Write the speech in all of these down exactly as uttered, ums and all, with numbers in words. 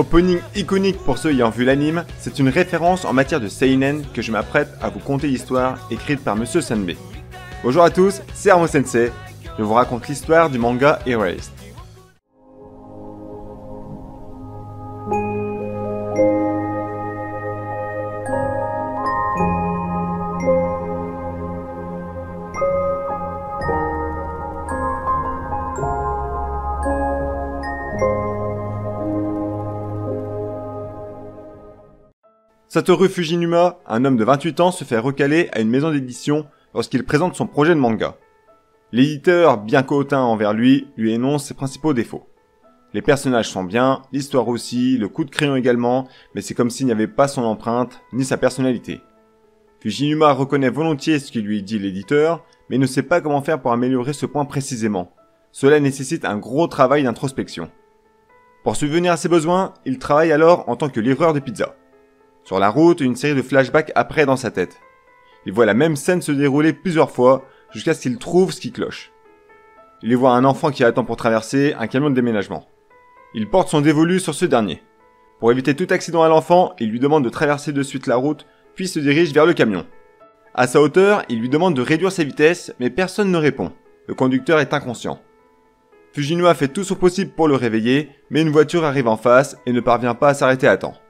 Opening iconique pour ceux ayant vu l'anime, c'est une référence en matière de seinen que je m'apprête à vous conter l'histoire écrite par Monsieur Senbei. Bonjour à tous, c'est Armo Sensei, je vous raconte l'histoire du manga Erased. Satoru Fujinuma, un homme de vingt-huit ans, se fait recaler à une maison d'édition lorsqu'il présente son projet de manga. L'éditeur, bien qu'hautain envers lui, lui énonce ses principaux défauts. Les personnages sont bien, l'histoire aussi, le coup de crayon également, mais c'est comme s'il n'y avait pas son empreinte, ni sa personnalité. Fujinuma reconnaît volontiers ce qu'il lui dit l'éditeur, mais ne sait pas comment faire pour améliorer ce point précisément. Cela nécessite un gros travail d'introspection. Pour subvenir à ses besoins, il travaille alors en tant que livreur de pizza. Sur la route, une série de flashbacks apparaît dans sa tête. Il voit la même scène se dérouler plusieurs fois, jusqu'à ce qu'il trouve ce qui cloche. Il y voit un enfant qui attend pour traverser un camion de déménagement. Il porte son dévolu sur ce dernier. Pour éviter tout accident à l'enfant, il lui demande de traverser de suite la route, puis se dirige vers le camion. À sa hauteur, il lui demande de réduire ses vitesses, mais personne ne répond. Le conducteur est inconscient. Fujinuma fait tout son possible pour le réveiller, mais une voiture arrive en face et ne parvient pas à s'arrêter à temps.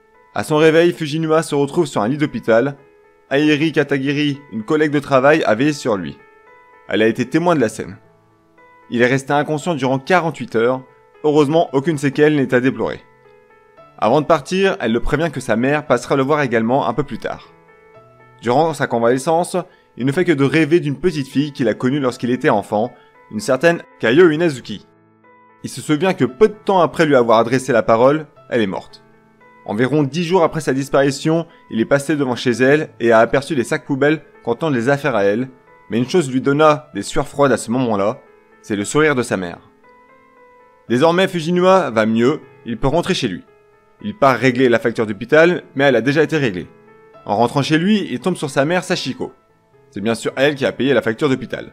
À son réveil, Fujinuma se retrouve sur un lit d'hôpital. Airi Katagiri, une collègue de travail, a veillé sur lui. Elle a été témoin de la scène. Il est resté inconscient durant quarante-huit heures. Heureusement, aucune séquelle n'est à déplorer. Avant de partir, elle le prévient que sa mère passera le voir également un peu plus tard. Durant sa convalescence, il ne fait que de rêver d'une petite fille qu'il a connue lorsqu'il était enfant, une certaine Kayo Inazuki. Il se souvient que peu de temps après lui avoir adressé la parole, elle est morte. Environ dix jours après sa disparition, il est passé devant chez elle et a aperçu des sacs poubelles contenant des affaires à elle, mais une chose lui donna des sueurs froides à ce moment-là, c'est le sourire de sa mère. Désormais, Fujinuma va mieux, il peut rentrer chez lui. Il part régler la facture d'hôpital, mais elle a déjà été réglée. En rentrant chez lui, il tombe sur sa mère Sachiko. C'est bien sûr elle qui a payé la facture d'hôpital.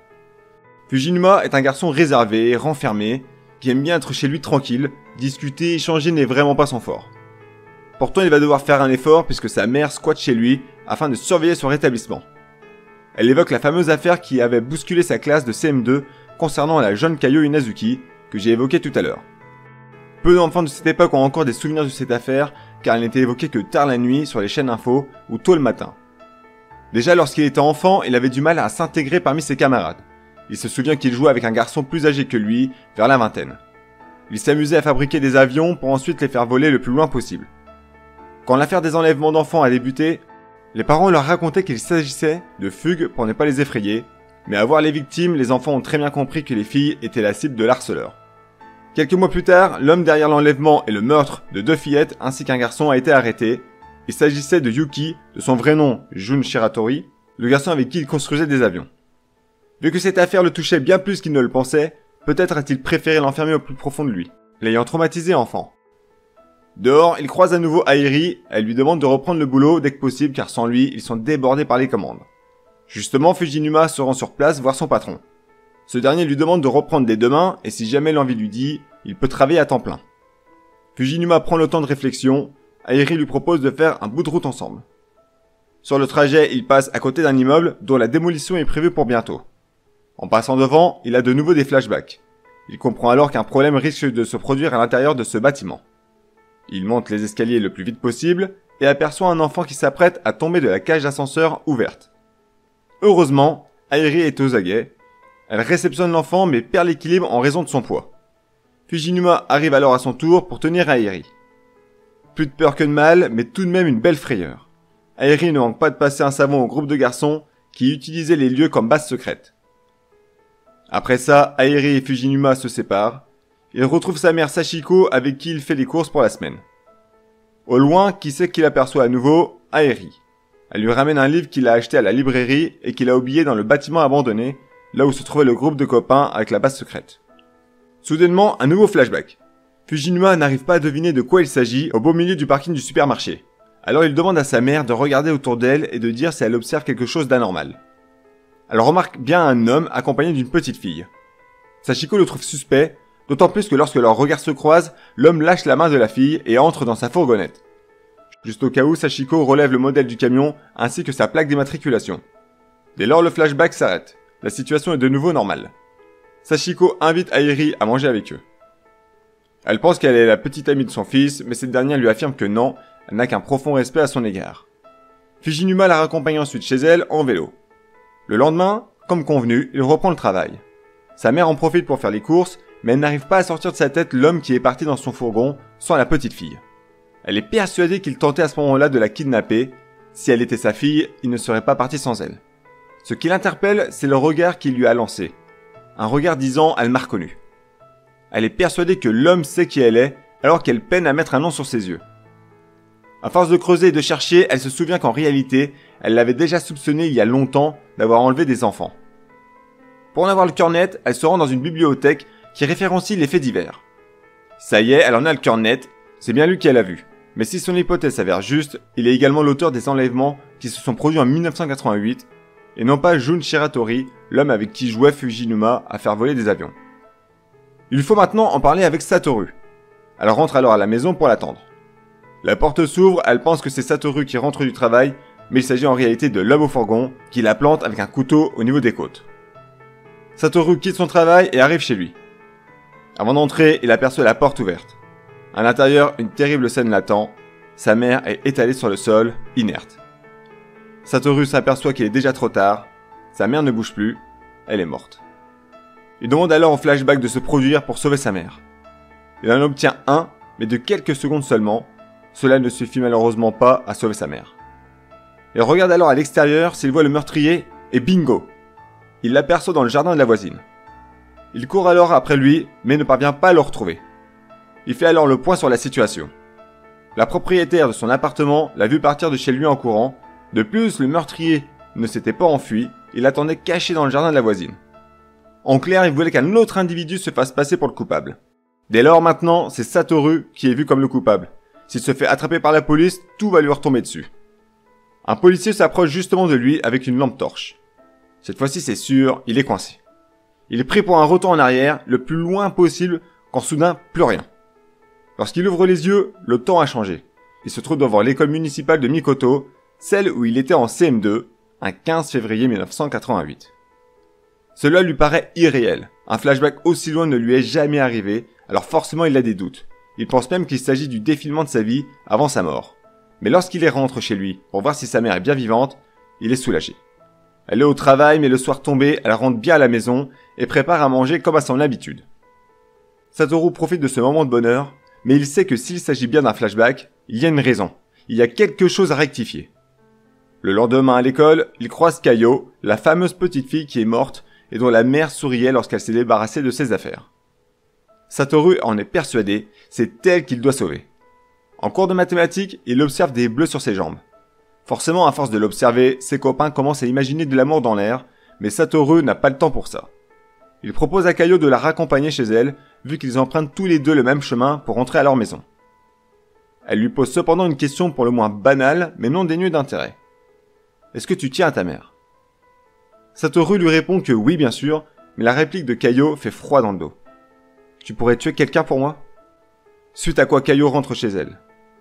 Fujinuma est un garçon réservé, renfermé, qui aime bien être chez lui tranquille, discuter, échanger n'est vraiment pas son fort. Pourtant, il va devoir faire un effort puisque sa mère squatte chez lui afin de surveiller son rétablissement. Elle évoque la fameuse affaire qui avait bousculé sa classe de C M deux concernant la jeune Kayo Inazuki que j'ai évoquée tout à l'heure. Peu d'enfants de cette époque ont encore des souvenirs de cette affaire car elle n'était évoquée que tard la nuit sur les chaînes info ou tôt le matin. Déjà lorsqu'il était enfant, il avait du mal à s'intégrer parmi ses camarades. Il se souvient qu'il jouait avec un garçon plus âgé que lui, vers la vingtaine. Il s'amusait à fabriquer des avions pour ensuite les faire voler le plus loin possible. Quand l'affaire des enlèvements d'enfants a débuté, les parents leur racontaient qu'il s'agissait de fugues pour ne pas les effrayer, mais à voir les victimes, les enfants ont très bien compris que les filles étaient la cible de l'harceleur. Quelques mois plus tard, l'homme derrière l'enlèvement et le meurtre de deux fillettes ainsi qu'un garçon a été arrêté. Il s'agissait de Yuki, de son vrai nom Jun Shiratori, le garçon avec qui il construisait des avions. Vu que cette affaire le touchait bien plus qu'il ne le pensait, peut-être a-t-il préféré l'enfermer au plus profond de lui, l'ayant traumatisé enfant. Dehors, il croise à nouveau Airi, elle lui demande de reprendre le boulot dès que possible car sans lui, ils sont débordés par les commandes. Justement, Fujinuma se rend sur place voir son patron. Ce dernier lui demande de reprendre dès demain et si jamais l'envie lui dit, il peut travailler à temps plein. Fujinuma prend le temps de réflexion, Airi lui propose de faire un bout de route ensemble. Sur le trajet, il passe à côté d'un immeuble dont la démolition est prévue pour bientôt. En passant devant, il a de nouveau des flashbacks. Il comprend alors qu'un problème risque de se produire à l'intérieur de ce bâtiment. Il monte les escaliers le plus vite possible et aperçoit un enfant qui s'apprête à tomber de la cage d'ascenseur ouverte. Heureusement, Airi est aux aguets. Elle réceptionne l'enfant mais perd l'équilibre en raison de son poids. Fujinuma arrive alors à son tour pour tenir Airi. Plus de peur que de mal, mais tout de même une belle frayeur. Airi ne manque pas de passer un savon au groupe de garçons qui utilisaient les lieux comme base secrète. Après ça, Airi et Fujinuma se séparent. Il retrouve sa mère Sachiko avec qui il fait les courses pour la semaine. Au loin, qui sait qu'il aperçoit à nouveau Airi. Elle lui ramène un livre qu'il a acheté à la librairie et qu'il a oublié dans le bâtiment abandonné, là où se trouvait le groupe de copains avec la base secrète. Soudainement, un nouveau flashback. Fujinuma n'arrive pas à deviner de quoi il s'agit au beau milieu du parking du supermarché. Alors il demande à sa mère de regarder autour d'elle et de dire si elle observe quelque chose d'anormal. Elle remarque bien un homme accompagné d'une petite fille. Sachiko le trouve suspect. D'autant plus que lorsque leurs regards se croisent, l'homme lâche la main de la fille et entre dans sa fourgonnette. Juste au cas où, Sachiko relève le modèle du camion ainsi que sa plaque d'immatriculation. Dès lors, le flashback s'arrête. La situation est de nouveau normale. Sachiko invite Airi à manger avec eux. Elle pense qu'elle est la petite amie de son fils, mais cette dernière lui affirme que non, elle n'a qu'un profond respect à son égard. Fujinuma la raccompagne ensuite chez elle en vélo. Le lendemain, comme convenu, il reprend le travail. Sa mère en profite pour faire les courses, mais elle n'arrive pas à sortir de sa tête l'homme qui est parti dans son fourgon sans la petite fille. Elle est persuadée qu'il tentait à ce moment-là de la kidnapper. Si elle était sa fille, il ne serait pas parti sans elle. Ce qui l'interpelle, c'est le regard qu'il lui a lancé. Un regard disant « elle m'a reconnu ». Elle est persuadée que l'homme sait qui elle est, alors qu'elle peine à mettre un nom sur ses yeux. À force de creuser et de chercher, elle se souvient qu'en réalité, elle l'avait déjà soupçonné il y a longtemps d'avoir enlevé des enfants. Pour en avoir le cœur net, elle se rend dans une bibliothèque qui référencie les faits divers. Ça y est, elle en a le cœur net, c'est bien lui qui l'a vu. Mais si son hypothèse s'avère juste, il est également l'auteur des enlèvements qui se sont produits en mille neuf cent quatre-vingt-huit, et non pas Jun Shiratori, l'homme avec qui jouait Fujinuma à faire voler des avions. Il lui faut maintenant en parler avec Satoru. Elle rentre alors à la maison pour l'attendre. La porte s'ouvre, elle pense que c'est Satoru qui rentre du travail, mais il s'agit en réalité de l'homme au fourgon qui la plante avec un couteau au niveau des côtes. Satoru quitte son travail et arrive chez lui. Avant d'entrer, il aperçoit la porte ouverte. À l'intérieur, une terrible scène l'attend. Sa mère est étalée sur le sol, inerte. Satoru s'aperçoit qu'il est déjà trop tard. Sa mère ne bouge plus. Elle est morte. Il demande alors au flashback de se produire pour sauver sa mère. Il en obtient un, mais de quelques secondes seulement. Cela ne suffit malheureusement pas à sauver sa mère. Il regarde alors à l'extérieur s'il voit le meurtrier, et bingo! Il l'aperçoit dans le jardin de la voisine. Il court alors après lui, mais ne parvient pas à le retrouver. Il fait alors le point sur la situation. La propriétaire de son appartement l'a vu partir de chez lui en courant. De plus, le meurtrier ne s'était pas enfui, il attendait caché dans le jardin de la voisine. En clair, il voulait qu'un autre individu se fasse passer pour le coupable. Dès lors maintenant, c'est Satoru qui est vu comme le coupable. S'il se fait attraper par la police, tout va lui retomber dessus. Un policier s'approche justement de lui avec une lampe torche. Cette fois-ci, c'est sûr, il est coincé. Il est pris pour un retour en arrière, le plus loin possible, quand soudain, plus rien. Lorsqu'il ouvre les yeux, le temps a changé. Il se trouve devant l'école municipale de Mikoto, celle où il était en C M deux, un quinze février mille neuf cent quatre-vingt-huit. Cela lui paraît irréel. Un flashback aussi loin ne lui est jamais arrivé, alors forcément il a des doutes. Il pense même qu'il s'agit du défilement de sa vie avant sa mort. Mais lorsqu'il rentre chez lui pour voir si sa mère est bien vivante, il est soulagé. Elle est au travail, mais le soir tombé, elle rentre bien à la maison et prépare à manger comme à son habitude. Satoru profite de ce moment de bonheur, mais il sait que s'il s'agit bien d'un flashback, il y a une raison. Il y a quelque chose à rectifier. Le lendemain à l'école, il croise Kayo, la fameuse petite fille qui est morte et dont la mère souriait lorsqu'elle s'est débarrassée de ses affaires. Satoru en est persuadé, c'est elle qu'il doit sauver. En cours de mathématiques, il observe des bleus sur ses jambes. Forcément, à force de l'observer, ses copains commencent à imaginer de l'amour dans l'air, mais Satoru n'a pas le temps pour ça. Il propose à Kayo de la raccompagner chez elle, vu qu'ils empruntent tous les deux le même chemin pour rentrer à leur maison. Elle lui pose cependant une question pour le moins banale, mais non dénuée d'intérêt. « Est-ce que tu tiens à ta mère ?» Satoru lui répond que oui, bien sûr, mais la réplique de Kayo fait froid dans le dos. « Tu pourrais tuer quelqu'un pour moi ?» Suite à quoi Kayo rentre chez elle.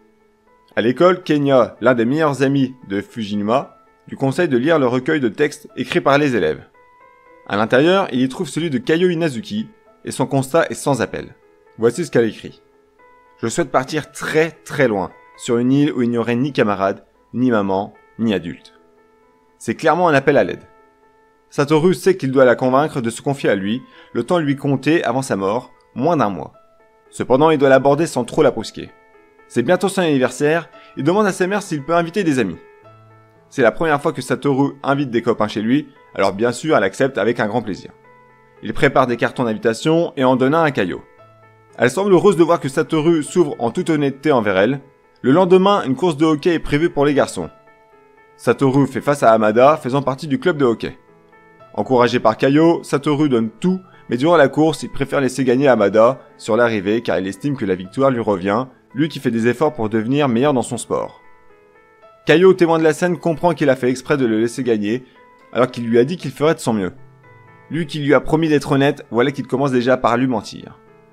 À l'école, Kenya, l'un des meilleurs amis de Fujinuma, lui conseille de lire le recueil de textes écrits par les élèves. À l'intérieur, il y trouve celui de Kayo Inazuki, et son constat est sans appel. Voici ce qu'elle écrit. « Je souhaite partir très très loin, sur une île où il n'y aurait ni camarades, ni maman, ni adultes. » C'est clairement un appel à l'aide. Satoru sait qu'il doit la convaincre de se confier à lui, le temps lui compter avant sa mort, moins d'un mois. Cependant, il doit l'aborder sans trop la brusquer. C'est bientôt son anniversaire, il demande à sa mère s'il peut inviter des amis. C'est la première fois que Satoru invite des copains chez lui, alors bien sûr elle accepte avec un grand plaisir. Il prépare des cartons d'invitation et en donne un à Kayo. Elle semble heureuse de voir que Satoru s'ouvre en toute honnêteté envers elle. Le lendemain, une course de hockey est prévue pour les garçons. Satoru fait face à Hamada, faisant partie du club de hockey. Encouragé par Kayo, Satoru donne tout, mais durant la course, il préfère laisser gagner Hamada sur l'arrivée car il estime que la victoire lui revient, lui qui fait des efforts pour devenir meilleur dans son sport. Kayo, témoin de la scène, comprend qu'il a fait exprès de le laisser gagner, alors qu'il lui a dit qu'il ferait de son mieux. Lui qui lui a promis d'être honnête, voilà qu'il commence déjà par lui mentir.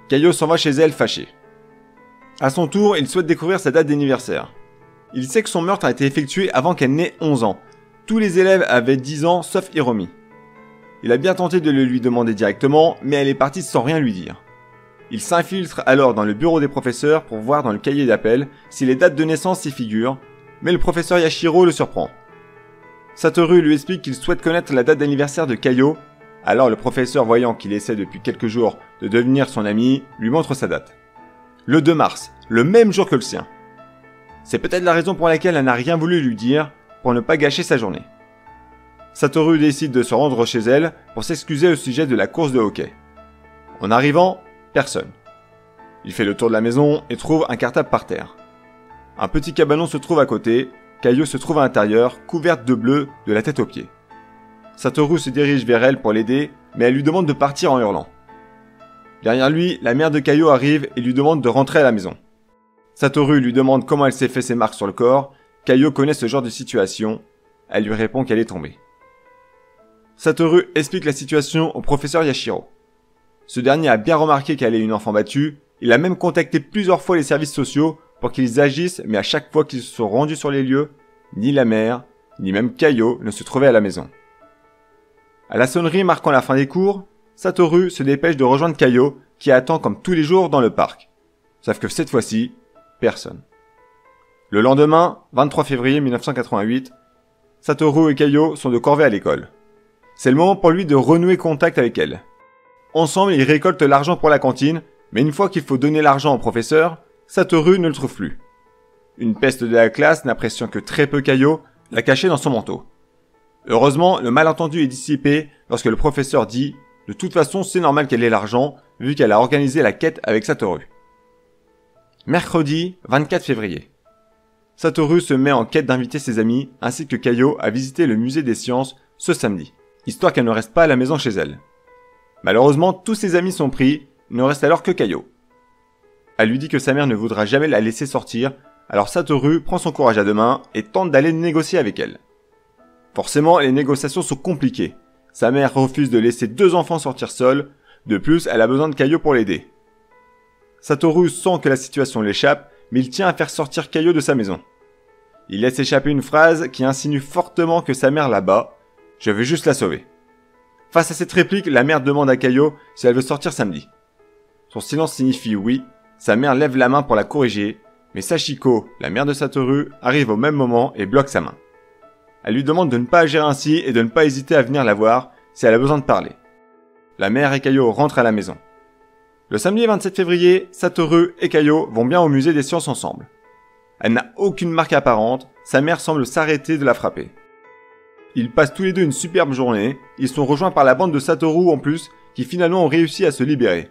Kayo s'en va chez elle fâché. À son tour, il souhaite découvrir sa date d'anniversaire. Il sait que son meurtre a été effectué avant qu'elle n'ait onze ans. Tous les élèves avaient dix ans, sauf Hiromi. Il a bien tenté de le lui demander directement, mais elle est partie sans rien lui dire. Il s'infiltre alors dans le bureau des professeurs pour voir dans le cahier d'appel si les dates de naissance y figurent, mais le professeur Yashiro le surprend. Satoru lui explique qu'il souhaite connaître la date d'anniversaire de Kayo, alors le professeur, voyant qu'il essaie depuis quelques jours de devenir son ami, lui montre sa date. Le deux mars, le même jour que le sien. C'est peut-être la raison pour laquelle elle n'a rien voulu lui dire, pour ne pas gâcher sa journée. Satoru décide de se rendre chez elle pour s'excuser au sujet de la course de hockey. En arrivant, personne. Il fait le tour de la maison et trouve un cartable par terre. Un petit cabanon se trouve à côté, Kayo se trouve à l'intérieur, couverte de bleu de la tête aux pieds. Satoru se dirige vers elle pour l'aider, mais elle lui demande de partir en hurlant. Derrière lui, la mère de Kayo arrive et lui demande de rentrer à la maison. Satoru lui demande comment elle s'est fait ses marques sur le corps. Kayo connaît ce genre de situation. Elle lui répond qu'elle est tombée. Satoru explique la situation au professeur Yashiro. Ce dernier a bien remarqué qu'elle est une enfant battue. Il a même contacté plusieurs fois les services sociaux pour qu'ils agissent, mais à chaque fois qu'ils se sont rendus sur les lieux, ni la mère, ni même Kayo ne se trouvaient à la maison. À la sonnerie marquant la fin des cours, Satoru se dépêche de rejoindre Kayo qui attend comme tous les jours dans le parc. Sauf que cette fois-ci, personne. Le lendemain, vingt-trois février mille neuf cent quatre-vingt-huit, Satoru et Kayo sont de corvée à l'école. C'est le moment pour lui de renouer contact avec elle. Ensemble, ils récoltent l'argent pour la cantine, mais une fois qu'il faut donner l'argent au professeur, Satoru ne le trouve plus. Une peste de la classe, n'appréciant que très peu Kayo, l'a caché dans son manteau. Heureusement, le malentendu est dissipé lorsque le professeur dit « De toute façon, c'est normal qu'elle ait l'argent, vu qu'elle a organisé la quête avec Satoru. » Mercredi, vingt-quatre février. Satoru se met en quête d'inviter ses amis, ainsi que Kayo, à visiter le musée des sciences ce samedi, histoire qu'elle ne reste pas à la maison chez elle. Malheureusement, tous ses amis sont pris, il ne reste alors que Kayo. Elle lui dit que sa mère ne voudra jamais la laisser sortir, alors Satoru prend son courage à deux mains et tente d'aller négocier avec elle. Forcément, les négociations sont compliquées. Sa mère refuse de laisser deux enfants sortir seuls, de plus, elle a besoin de Kayo pour l'aider. Satoru sent que la situation l'échappe, mais il tient à faire sortir Kayo de sa maison. Il laisse échapper une phrase qui insinue fortement que sa mère la bat. « Je veux juste la sauver ». Face à cette réplique, la mère demande à Kayo si elle veut sortir samedi. Son silence signifie oui, sa mère lève la main pour la corriger, mais Sachiko, la mère de Satoru, arrive au même moment et bloque sa main. Elle lui demande de ne pas agir ainsi et de ne pas hésiter à venir la voir si elle a besoin de parler. La mère et Kayo rentrent à la maison. Le samedi vingt-sept février, Satoru et Kayo vont bien au musée des sciences ensemble. Elle n'a aucune marque apparente, sa mère semble s'arrêter de la frapper. Ils passent tous les deux une superbe journée, ils sont rejoints par la bande de Satoru en plus, qui finalement ont réussi à se libérer.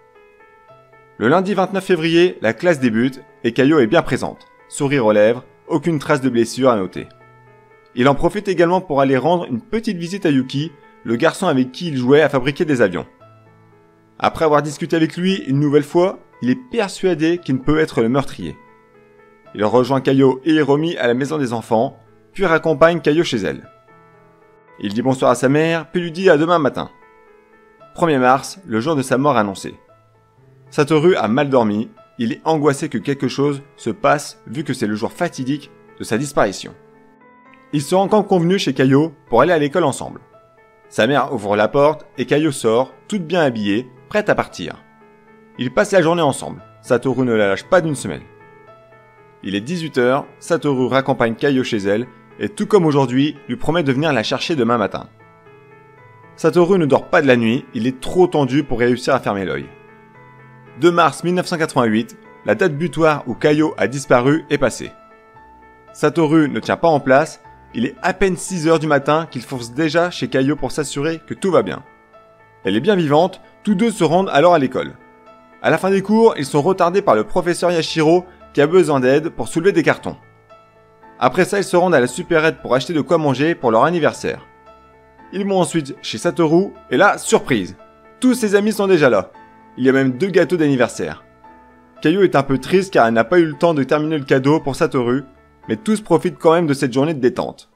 Le lundi vingt-neuf février, la classe débute, et Kayo est bien présente, sourire aux lèvres, aucune trace de blessure à noter. Il en profite également pour aller rendre une petite visite à Yuki, le garçon avec qui il jouait à fabriquer des avions. Après avoir discuté avec lui une nouvelle fois, il est persuadé qu'il ne peut être le meurtrier. Il rejoint Kayo et Hiromi à la maison des enfants, puis raccompagne Kayo chez elle. Il dit bonsoir à sa mère, puis lui dit à demain matin. premier mars, le jour de sa mort annoncé. Satoru a mal dormi, il est angoissé que quelque chose se passe vu que c'est le jour fatidique de sa disparition. Ils sont encore convenus chez Kayo pour aller à l'école ensemble. Sa mère ouvre la porte et Kayo sort, toute bien habillée, prête à partir. Ils passent la journée ensemble, Satoru ne la lâche pas d'une semaine. Il est dix-huit heures, Satoru raccompagne Kayo chez elle et tout comme aujourd'hui, lui promet de venir la chercher demain matin. Satoru ne dort pas de la nuit, il est trop tendu pour réussir à fermer l'œil. deux mars mille neuf cent quatre-vingt-huit, la date butoir où Kayo a disparu est passée. Satoru ne tient pas en place, il est à peine six heures du matin qu'il fonce déjà chez Kayo pour s'assurer que tout va bien. Elle est bien vivante, tous deux se rendent alors à l'école. À la fin des cours, ils sont retardés par le professeur Yashiro qui a besoin d'aide pour soulever des cartons. Après ça, ils se rendent à la supérette pour acheter de quoi manger pour leur anniversaire. Ils vont ensuite chez Satoru, et là, surprise, tous ses amis sont déjà là. Il y a même deux gâteaux d'anniversaire. Kayo est un peu triste car elle n'a pas eu le temps de terminer le cadeau pour Satoru, mais tous profitent quand même de cette journée de détente.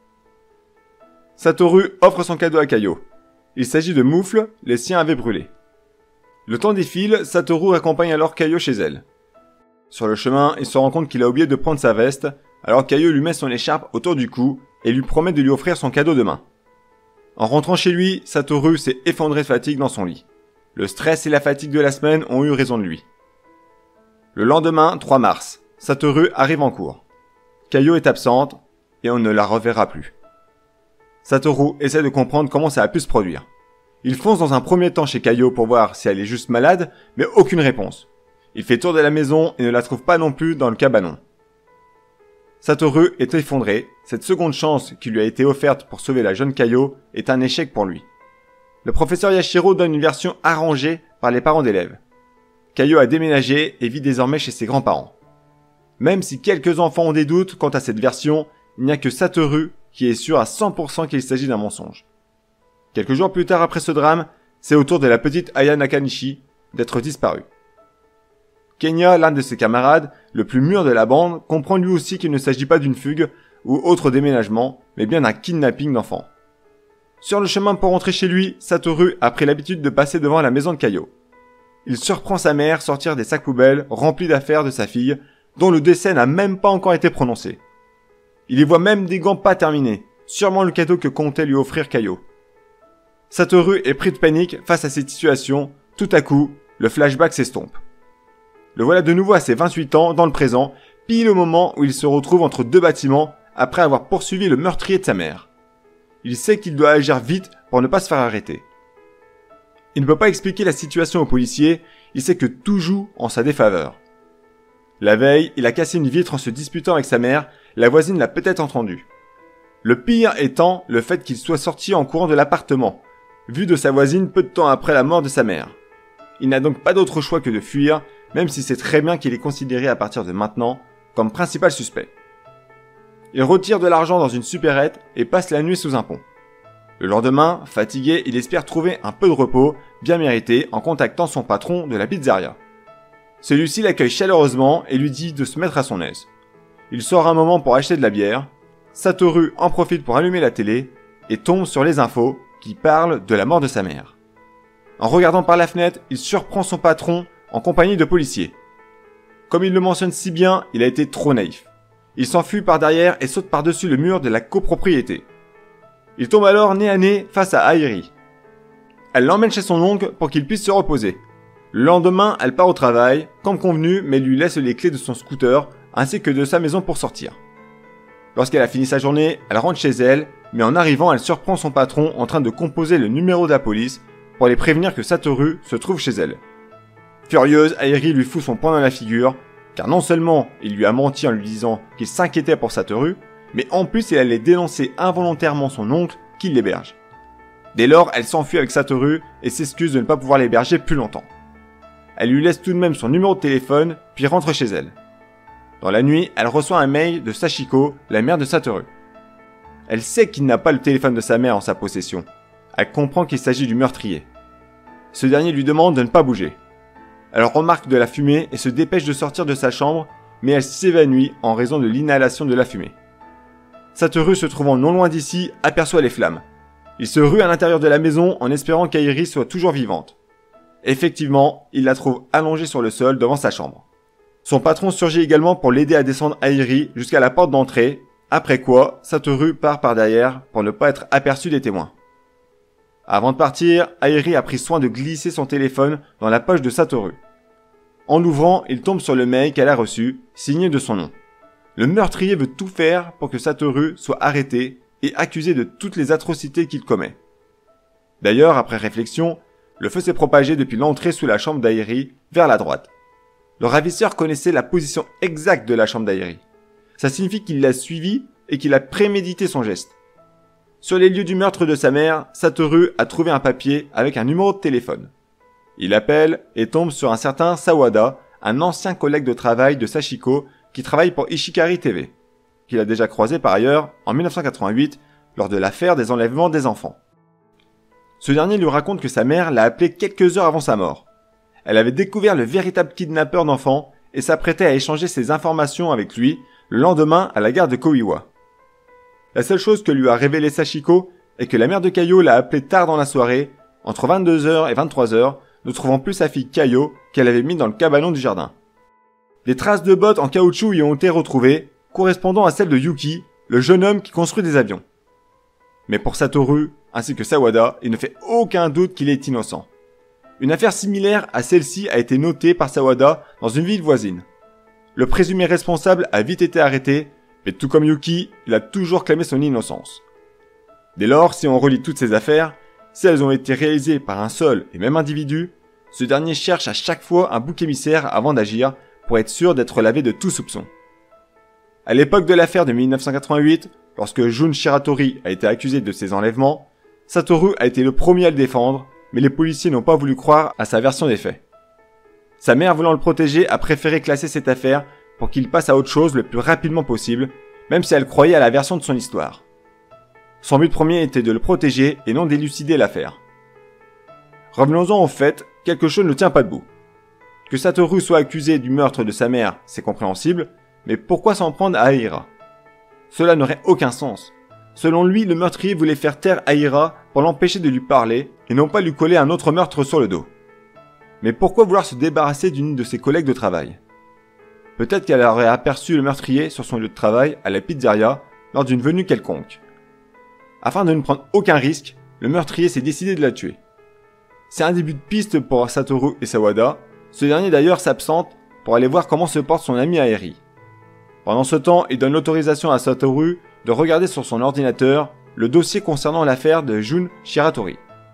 Satoru offre son cadeau à Kayo. Il s'agit de moufles, les siens avaient brûlé. Le temps défile, Satoru accompagne alors Kaio chez elle. Sur le chemin, il se rend compte qu'il a oublié de prendre sa veste, alors Kaio lui met son écharpe autour du cou et lui promet de lui offrir son cadeau demain. En rentrant chez lui, Satoru s'est effondré de fatigue dans son lit. Le stress et la fatigue de la semaine ont eu raison de lui. Le lendemain, trois mars, Satoru arrive en cours. Kaio est absente et on ne la reverra plus. Satoru essaie de comprendre comment ça a pu se produire. Il fonce dans un premier temps chez Kaio pour voir si elle est juste malade, mais aucune réponse. Il fait tour de la maison et ne la trouve pas non plus dans le cabanon. Satoru est effondré, cette seconde chance qui lui a été offerte pour sauver la jeune Kaio est un échec pour lui. Le professeur Yashiro donne une version arrangée par les parents d'élèves. Kaio a déménagé et vit désormais chez ses grands-parents. Même si quelques enfants ont des doutes quant à cette version, il n'y a que Satoru qui est sûr à cent pour cent qu'il s'agit d'un mensonge. Quelques jours plus tard après ce drame, c'est au tour de la petite Aya Nakanishi d'être disparue. Kenya, l'un de ses camarades, le plus mûr de la bande, comprend lui aussi qu'il ne s'agit pas d'une fugue ou autre déménagement, mais bien d'un kidnapping d'enfants. Sur le chemin pour rentrer chez lui, Satoru a pris l'habitude de passer devant la maison de Kaio. Il surprend sa mère sortir des sacs poubelles remplis d'affaires de sa fille, dont le décès n'a même pas encore été prononcé. Il y voit même des gants pas terminés, sûrement le cadeau que comptait lui offrir Kaio. Satoru est pris de panique face à cette situation, tout à coup, le flashback s'estompe. Le voilà de nouveau à ses vingt-huit ans, dans le présent, pile au moment où il se retrouve entre deux bâtiments après avoir poursuivi le meurtrier de sa mère. Il sait qu'il doit agir vite pour ne pas se faire arrêter. Il ne peut pas expliquer la situation aux policiers, il sait que tout joue en sa défaveur. La veille, il a cassé une vitre en se disputant avec sa mère, la voisine l'a peut-être entendu. Le pire étant le fait qu'il soit sorti en courant de l'appartement, vu de sa voisine peu de temps après la mort de sa mère. Il n'a donc pas d'autre choix que de fuir, même si c'est très bien qu'il est considéré à partir de maintenant comme principal suspect. Il retire de l'argent dans une supérette et passe la nuit sous un pont. Le lendemain, fatigué, il espère trouver un peu de repos, bien mérité, en contactant son patron de la pizzeria. Celui-ci l'accueille chaleureusement et lui dit de se mettre à son aise. Il sort un moment pour acheter de la bière, Satoru en profite pour allumer la télé et tombe sur les infos qui parlent de la mort de sa mère. En regardant par la fenêtre, il surprend son patron en compagnie de policiers. Comme il le mentionne si bien, il a été trop naïf. Il s'enfuit par derrière et saute par-dessus le mur de la copropriété. Il tombe alors nez à nez face à Airi. Elle l'emmène chez son oncle pour qu'il puisse se reposer. Le lendemain, elle part au travail, comme convenu, mais lui laisse les clés de son scooter ainsi que de sa maison pour sortir. Lorsqu'elle a fini sa journée, elle rentre chez elle, mais en arrivant, elle surprend son patron en train de composer le numéro de la police pour les prévenir que Satoru se trouve chez elle. Furieuse, Airi lui fout son poing dans la figure, car non seulement il lui a menti en lui disant qu'il s'inquiétait pour Satoru, mais en plus il allait dénoncer involontairement son oncle qui l'héberge. Dès lors, elle s'enfuit avec Satoru et s'excuse de ne pas pouvoir l'héberger plus longtemps. Elle lui laisse tout de même son numéro de téléphone, puis rentre chez elle. Dans la nuit, elle reçoit un mail de Sachiko, la mère de Satoru. Elle sait qu'il n'a pas le téléphone de sa mère en sa possession. Elle comprend qu'il s'agit du meurtrier. Ce dernier lui demande de ne pas bouger. Elle remarque de la fumée et se dépêche de sortir de sa chambre, mais elle s'évanouit en raison de l'inhalation de la fumée. Satoru, se trouvant non loin d'ici, aperçoit les flammes. Il se rue à l'intérieur de la maison en espérant qu'Airi soit toujours vivante. Effectivement, il la trouve allongée sur le sol devant sa chambre. Son patron surgit également pour l'aider à descendre Airi jusqu'à la porte d'entrée, après quoi Satoru part par derrière pour ne pas être aperçu des témoins. Avant de partir, Airi a pris soin de glisser son téléphone dans la poche de Satoru. En l'ouvrant, il tombe sur le mail qu'elle a reçu, signé de son nom. Le meurtrier veut tout faire pour que Satoru soit arrêté et accusé de toutes les atrocités qu'il commet. D'ailleurs, après réflexion, le feu s'est propagé depuis l'entrée sous la chambre d'Airi vers la droite. Le ravisseur connaissait la position exacte de la chambre d'Airi. Ça signifie qu'il l'a suivi et qu'il a prémédité son geste. Sur les lieux du meurtre de sa mère, Satoru a trouvé un papier avec un numéro de téléphone. Il appelle et tombe sur un certain Sawada, un ancien collègue de travail de Sachiko qui travaille pour Ishikari T V, qu'il a déjà croisé par ailleurs en mille neuf cent quatre-vingt-huit lors de l'affaire des enlèvements des enfants. Ce dernier lui raconte que sa mère l'a appelé quelques heures avant sa mort. Elle avait découvert le véritable kidnappeur d'enfants et s'apprêtait à échanger ses informations avec lui le lendemain à la gare de Koiwa. La seule chose que lui a révélé Sachiko est que la mère de Kaio l'a appelé tard dans la soirée, entre vingt-deux heures et vingt-trois heures, ne trouvant plus sa fille Kayo qu'elle avait mis dans le cabanon du jardin. Des traces de bottes en caoutchouc y ont été retrouvées, correspondant à celles de Yuki, le jeune homme qui construit des avions. Mais pour Satoru, ainsi que Sawada, il ne fait aucun doute qu'il est innocent. Une affaire similaire à celle-ci a été notée par Sawada dans une ville voisine. Le présumé responsable a vite été arrêté, mais tout comme Yuki, il a toujours clamé son innocence. Dès lors, si on relie toutes ces affaires, si elles ont été réalisées par un seul et même individu, ce dernier cherche à chaque fois un bouc émissaire avant d'agir pour être sûr d'être lavé de tout soupçon. À l'époque de l'affaire de mille neuf cent quatre-vingt-huit, lorsque Jun Shiratori a été accusé de ces enlèvements, Satoru a été le premier à le défendre, mais les policiers n'ont pas voulu croire à sa version des faits. Sa mère voulant le protéger a préféré classer cette affaire pour qu'il passe à autre chose le plus rapidement possible, même si elle croyait à la version de son histoire. Son but premier était de le protéger et non d'élucider l'affaire. Revenons-en au fait, quelque chose ne tient pas debout. Que Satoru soit accusé du meurtre de sa mère, c'est compréhensible, mais pourquoi s'en prendre à Aira? Cela n'aurait aucun sens. Selon lui, le meurtrier voulait faire taire Aira pour l'empêcher de lui parler et non pas lui coller un autre meurtre sur le dos. Mais pourquoi vouloir se débarrasser d'une de ses collègues de travail? Peut-être qu'elle aurait aperçu le meurtrier sur son lieu de travail à la pizzeria lors d'une venue quelconque. Afin de ne prendre aucun risque, le meurtrier s'est décidé de la tuer. C'est un début de piste pour Satoru et Sawada, ce dernier d'ailleurs s'absente pour aller voir comment se porte son ami Airi. Pendant ce temps, il donne l'autorisation à Satoru de regarder sur son ordinateur le dossier concernant l'affaire de Jun Shiratori.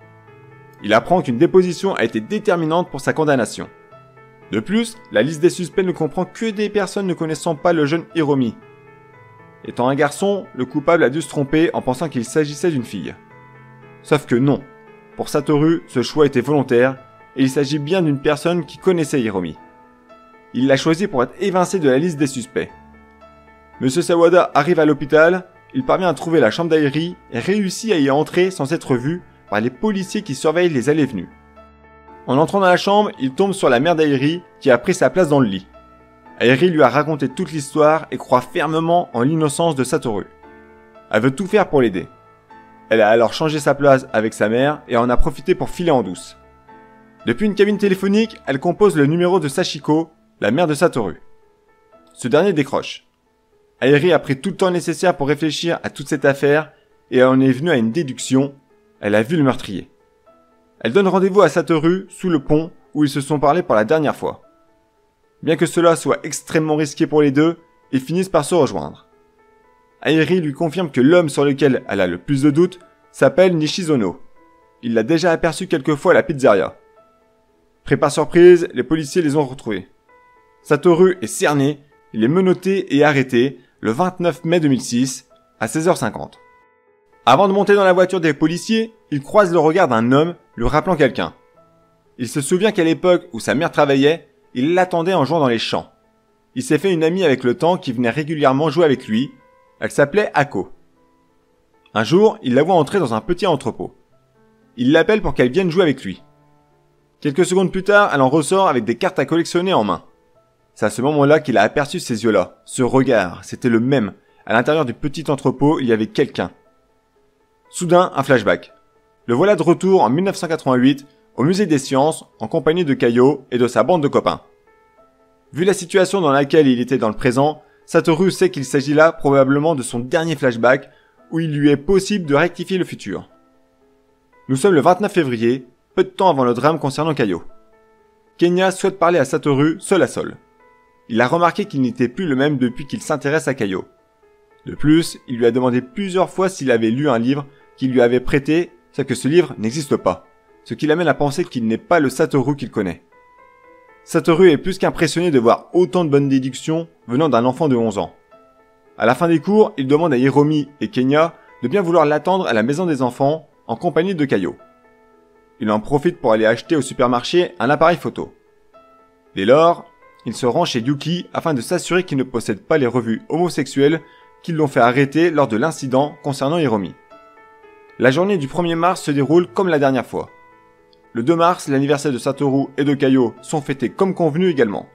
Il apprend qu'une déposition a été déterminante pour sa condamnation. De plus, la liste des suspects ne comprend que des personnes ne connaissant pas le jeune Hiromi. Étant un garçon, le coupable a dû se tromper en pensant qu'il s'agissait d'une fille. Sauf que non. Pour Satoru, ce choix était volontaire, et il s'agit bien d'une personne qui connaissait Hiromi. Il l'a choisi pour être évincé de la liste des suspects. Monsieur Sawada arrive à l'hôpital, il parvient à trouver la chambre d'Airi et réussit à y entrer sans être vu par les policiers qui surveillent les allées et venues. En entrant dans la chambre, il tombe sur la mère d'Airi qui a pris sa place dans le lit. Airi lui a raconté toute l'histoire et croit fermement en l'innocence de Satoru. Elle veut tout faire pour l'aider. Elle a alors changé sa place avec sa mère et en a profité pour filer en douce. Depuis une cabine téléphonique, elle compose le numéro de Sachiko, la mère de Satoru. Ce dernier décroche. Airi a pris tout le temps nécessaire pour réfléchir à toute cette affaire et en est venue à une déduction. Elle a vu le meurtrier. Elle donne rendez-vous à Satoru sous le pont où ils se sont parlé pour la dernière fois. Bien que cela soit extrêmement risqué pour les deux, ils finissent par se rejoindre. Airi lui confirme que l'homme sur lequel elle a le plus de doutes s'appelle Nishizono. Il l'a déjà aperçu quelques fois à la pizzeria. Pris par surprise, les policiers les ont retrouvés. Satoru est cerné, il est menotté et arrêté le vingt-neuf mai deux mille six à seize heures cinquante. Avant de monter dans la voiture des policiers, il croise le regard d'un homme lui rappelant quelqu'un. Il se souvient qu'à l'époque où sa mère travaillait, il l'attendait en jouant dans les champs. Il s'est fait une amie avec le temps qui venait régulièrement jouer avec lui. Elle s'appelait Ako. Un jour, il la voit entrer dans un petit entrepôt. Il l'appelle pour qu'elle vienne jouer avec lui. Quelques secondes plus tard, elle en ressort avec des cartes à collectionner en main. C'est à ce moment-là qu'il a aperçu ces yeux-là. Ce regard, c'était le même. À l'intérieur du petit entrepôt, il y avait quelqu'un. Soudain, un flashback. Le voilà de retour en mille neuf cent quatre-vingt-huit, au musée des sciences, en compagnie de Kayo et de sa bande de copains. Vu la situation dans laquelle il était dans le présent, Satoru sait qu'il s'agit là probablement de son dernier flashback, où il lui est possible de rectifier le futur. Nous sommes le vingt-neuf février, peu de temps avant le drame concernant Kayo. Kenya souhaite parler à Satoru seul à seul. Il a remarqué qu'il n'était plus le même depuis qu'il s'intéresse à Kayo. De plus, il lui a demandé plusieurs fois s'il avait lu un livre qu'il lui avait prêté, c'est que ce livre n'existe pas, ce qui l'amène à penser qu'il n'est pas le Satoru qu'il connaît. Satoru est plus qu'impressionné de voir autant de bonnes déductions venant d'un enfant de onze ans. À la fin des cours, il demande à Hiromi et Kenya de bien vouloir l'attendre à la maison des enfants en compagnie de Kayo. Il en profite pour aller acheter au supermarché un appareil photo. Dès lors, il se rend chez Yuki afin de s'assurer qu'il ne possède pas les revues homosexuelles qui l'ont fait arrêter lors de l'incident concernant Hiromi. La journée du premier mars se déroule comme la dernière fois. Le deux mars, l'anniversaire de Satoru et de Kayo sont fêtés comme convenu également.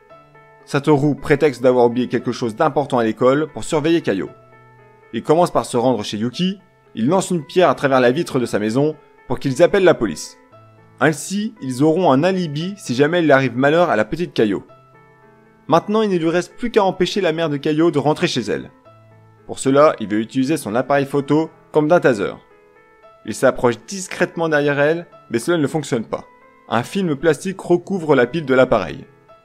Satoru prétexte d'avoir oublié quelque chose d'important à l'école pour surveiller Kayo. Il commence par se rendre chez Yuki, il lance une pierre à travers la vitre de sa maison pour qu'ils appellent la police. Ainsi, ils auront un alibi si jamais il arrive malheur à la petite Caillot. Maintenant, il ne lui reste plus qu'à empêcher la mère de Caillot de rentrer chez elle. Pour cela, il veut utiliser son appareil photo comme d'un taser. Il s'approche discrètement derrière elle, mais cela ne fonctionne pas. Un film plastique recouvre la pile de l'appareil.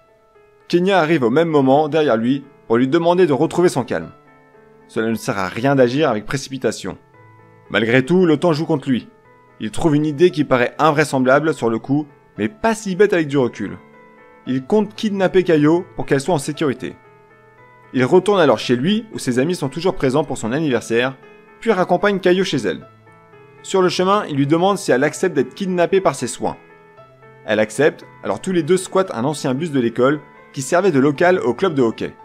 Kenya arrive au même moment derrière lui pour lui demander de retrouver son calme. Cela ne sert à rien d'agir avec précipitation. Malgré tout, le temps joue contre lui. Il trouve une idée qui paraît invraisemblable sur le coup, mais pas si bête avec du recul. Il compte kidnapper Caillot pour qu'elle soit en sécurité. Il retourne alors chez lui, où ses amis sont toujours présents pour son anniversaire, puis raccompagne Caillot chez elle. Sur le chemin, il lui demande si elle accepte d'être kidnappée par ses soins. Elle accepte, alors tous les deux squattent un ancien bus de l'école qui servait de local au club de hockey.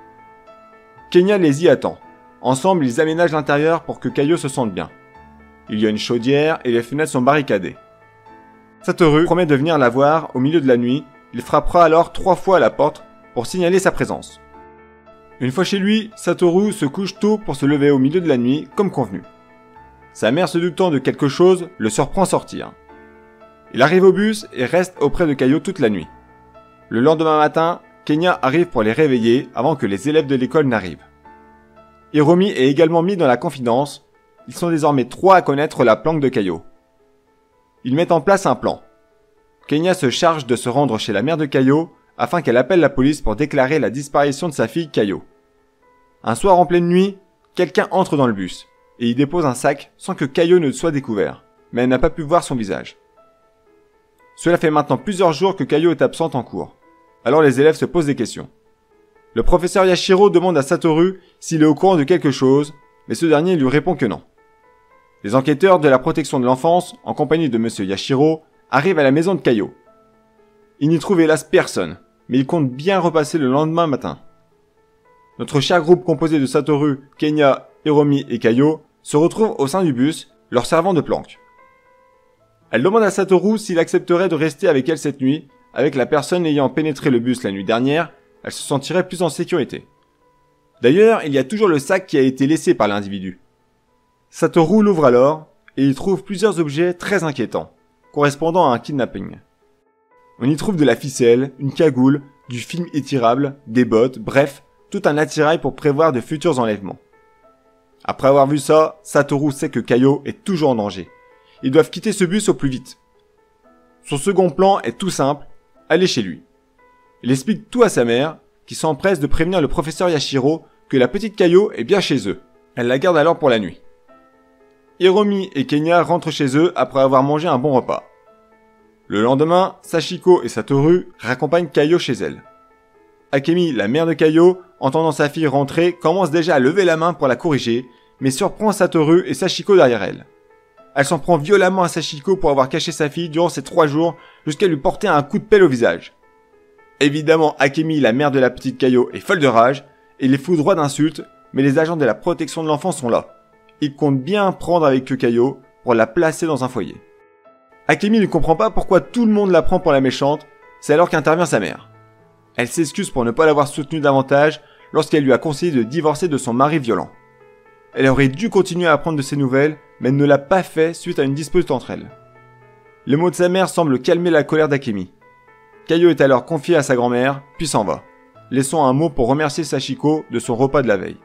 Kenya les y attend. Ensemble, ils aménagent l'intérieur pour que Caillot se sente bien. Il y a une chaudière et les fenêtres sont barricadées. Satoru promet de venir la voir au milieu de la nuit. Il frappera alors trois fois à la porte pour signaler sa présence. Une fois chez lui, Satoru se couche tôt pour se lever au milieu de la nuit, comme convenu. Sa mère, se doutant de quelque chose, le surprend sortir. Il arrive au bus et reste auprès de Caillot toute la nuit. Le lendemain matin, Kenya arrive pour les réveiller avant que les élèves de l'école n'arrivent. Hiromi est également mis dans la confidence. Ils sont désormais trois à connaître la planque de Caillot. Ils mettent en place un plan. Kenya se charge de se rendre chez la mère de Caillot afin qu'elle appelle la police pour déclarer la disparition de sa fille Caillot. Un soir en pleine nuit, quelqu'un entre dans le bus et y dépose un sac sans que Caillot ne soit découvert, mais elle n'a pas pu voir son visage. Cela fait maintenant plusieurs jours que Caillot est absente en cours. Alors les élèves se posent des questions. Le professeur Yashiro demande à Satoru s'il est au courant de quelque chose, mais ce dernier lui répond que non. Les enquêteurs de la protection de l'enfance, en compagnie de monsieur Yashiro, arrivent à la maison de Caillot. Ils n'y trouvent hélas personne, mais ils comptent bien repasser le lendemain matin. Notre cher groupe composé de Satoru, Kenya, Hiromi et Caillot se retrouve au sein du bus, leur servant de planque. Elle demande à Satoru s'il accepterait de rester avec elle cette nuit. Avec la personne ayant pénétré le bus la nuit dernière, elle se sentirait plus en sécurité. D'ailleurs, il y a toujours le sac qui a été laissé par l'individu. Satoru l'ouvre alors, et y trouve plusieurs objets très inquiétants, correspondant à un kidnapping. On y trouve de la ficelle, une cagoule, du film étirable, des bottes, bref, tout un attirail pour prévoir de futurs enlèvements. Après avoir vu ça, Satoru sait que Caillot est toujours en danger. Ils doivent quitter ce bus au plus vite. Son second plan est tout simple, aller chez lui. Il explique tout à sa mère, qui s'empresse de prévenir le professeur Yashiro que la petite Caillot est bien chez eux. Elle la garde alors pour la nuit. Hiromi et Kenya rentrent chez eux après avoir mangé un bon repas. Le lendemain, Sachiko et Satoru raccompagnent Caillot chez elle. Akemi, la mère de Caillot, entendant sa fille rentrer, commence déjà à lever la main pour la corriger, mais surprend Satoru et Sachiko derrière elle. Elle s'en prend violemment à Sachiko pour avoir caché sa fille durant ces trois jours jusqu'à lui porter un coup de pelle au visage. Évidemment, Akemi, la mère de la petite Caillot, est folle de rage et les foudroie d'insultes, mais les agents de la protection de l'enfant sont là. Ils comptent bien prendre avec eux Caillot pour la placer dans un foyer. Akemi ne comprend pas pourquoi tout le monde la prend pour la méchante, c'est alors qu'intervient sa mère. Elle s'excuse pour ne pas l'avoir soutenue davantage lorsqu'elle lui a conseillé de divorcer de son mari violent. Elle aurait dû continuer à apprendre de ses nouvelles, mais elle ne l'a pas fait suite à une dispute entre elles. Les mots de sa mère semblent calmer la colère d'Akemi. Caillot est alors confié à sa grand-mère, puis s'en va, laissant un mot pour remercier Sachiko de son repas de la veille.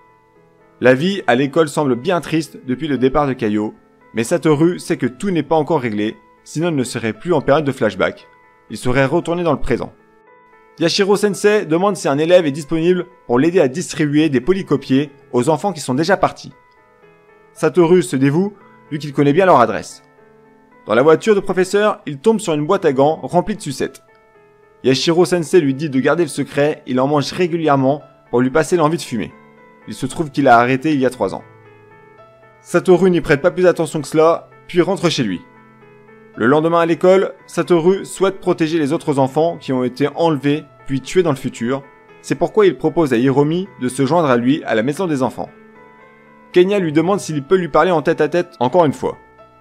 La vie à l'école semble bien triste depuis le départ de Caillot, mais Satoru sait que tout n'est pas encore réglé, sinon il ne serait plus en période de flashback. Il serait retourné dans le présent. Yashiro Sensei demande si un élève est disponible pour l'aider à distribuer des polycopiés aux enfants qui sont déjà partis. Satoru se dévoue, vu qu'il connaît bien leur adresse. Dans la voiture de professeur, il tombe sur une boîte à gants remplie de sucettes. Yashiro Sensei lui dit de garder le secret, il en mange régulièrement pour lui passer l'envie de fumer. Il se trouve qu'il a arrêté il y a trois ans. Satoru n'y prête pas plus attention que cela, puis rentre chez lui. Le lendemain à l'école, Satoru souhaite protéger les autres enfants qui ont été enlevés puis tués dans le futur. C'est pourquoi il propose à Hiromi de se joindre à lui à la maison des enfants. Kenya lui demande s'il peut lui parler en tête à tête encore une fois.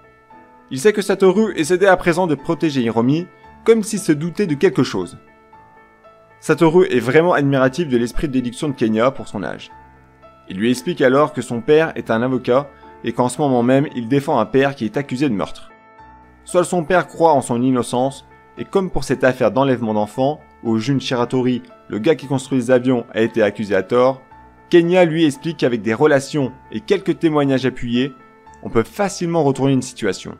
Il sait que Satoru essaie à présent de protéger Hiromi, comme s'il se doutait de quelque chose. Satoru est vraiment admiratif de l'esprit de déduction de Kenya pour son âge. Il lui explique alors que son père est un avocat et qu'en ce moment même il défend un père qui est accusé de meurtre. soit son père croit en son innocence, et comme pour cette affaire d'enlèvement d'enfants, où Jun Shiratori, le gars qui construit les avions, a été accusé à tort, Kenya lui explique qu'avec des relations et quelques témoignages appuyés, on peut facilement retourner une situation.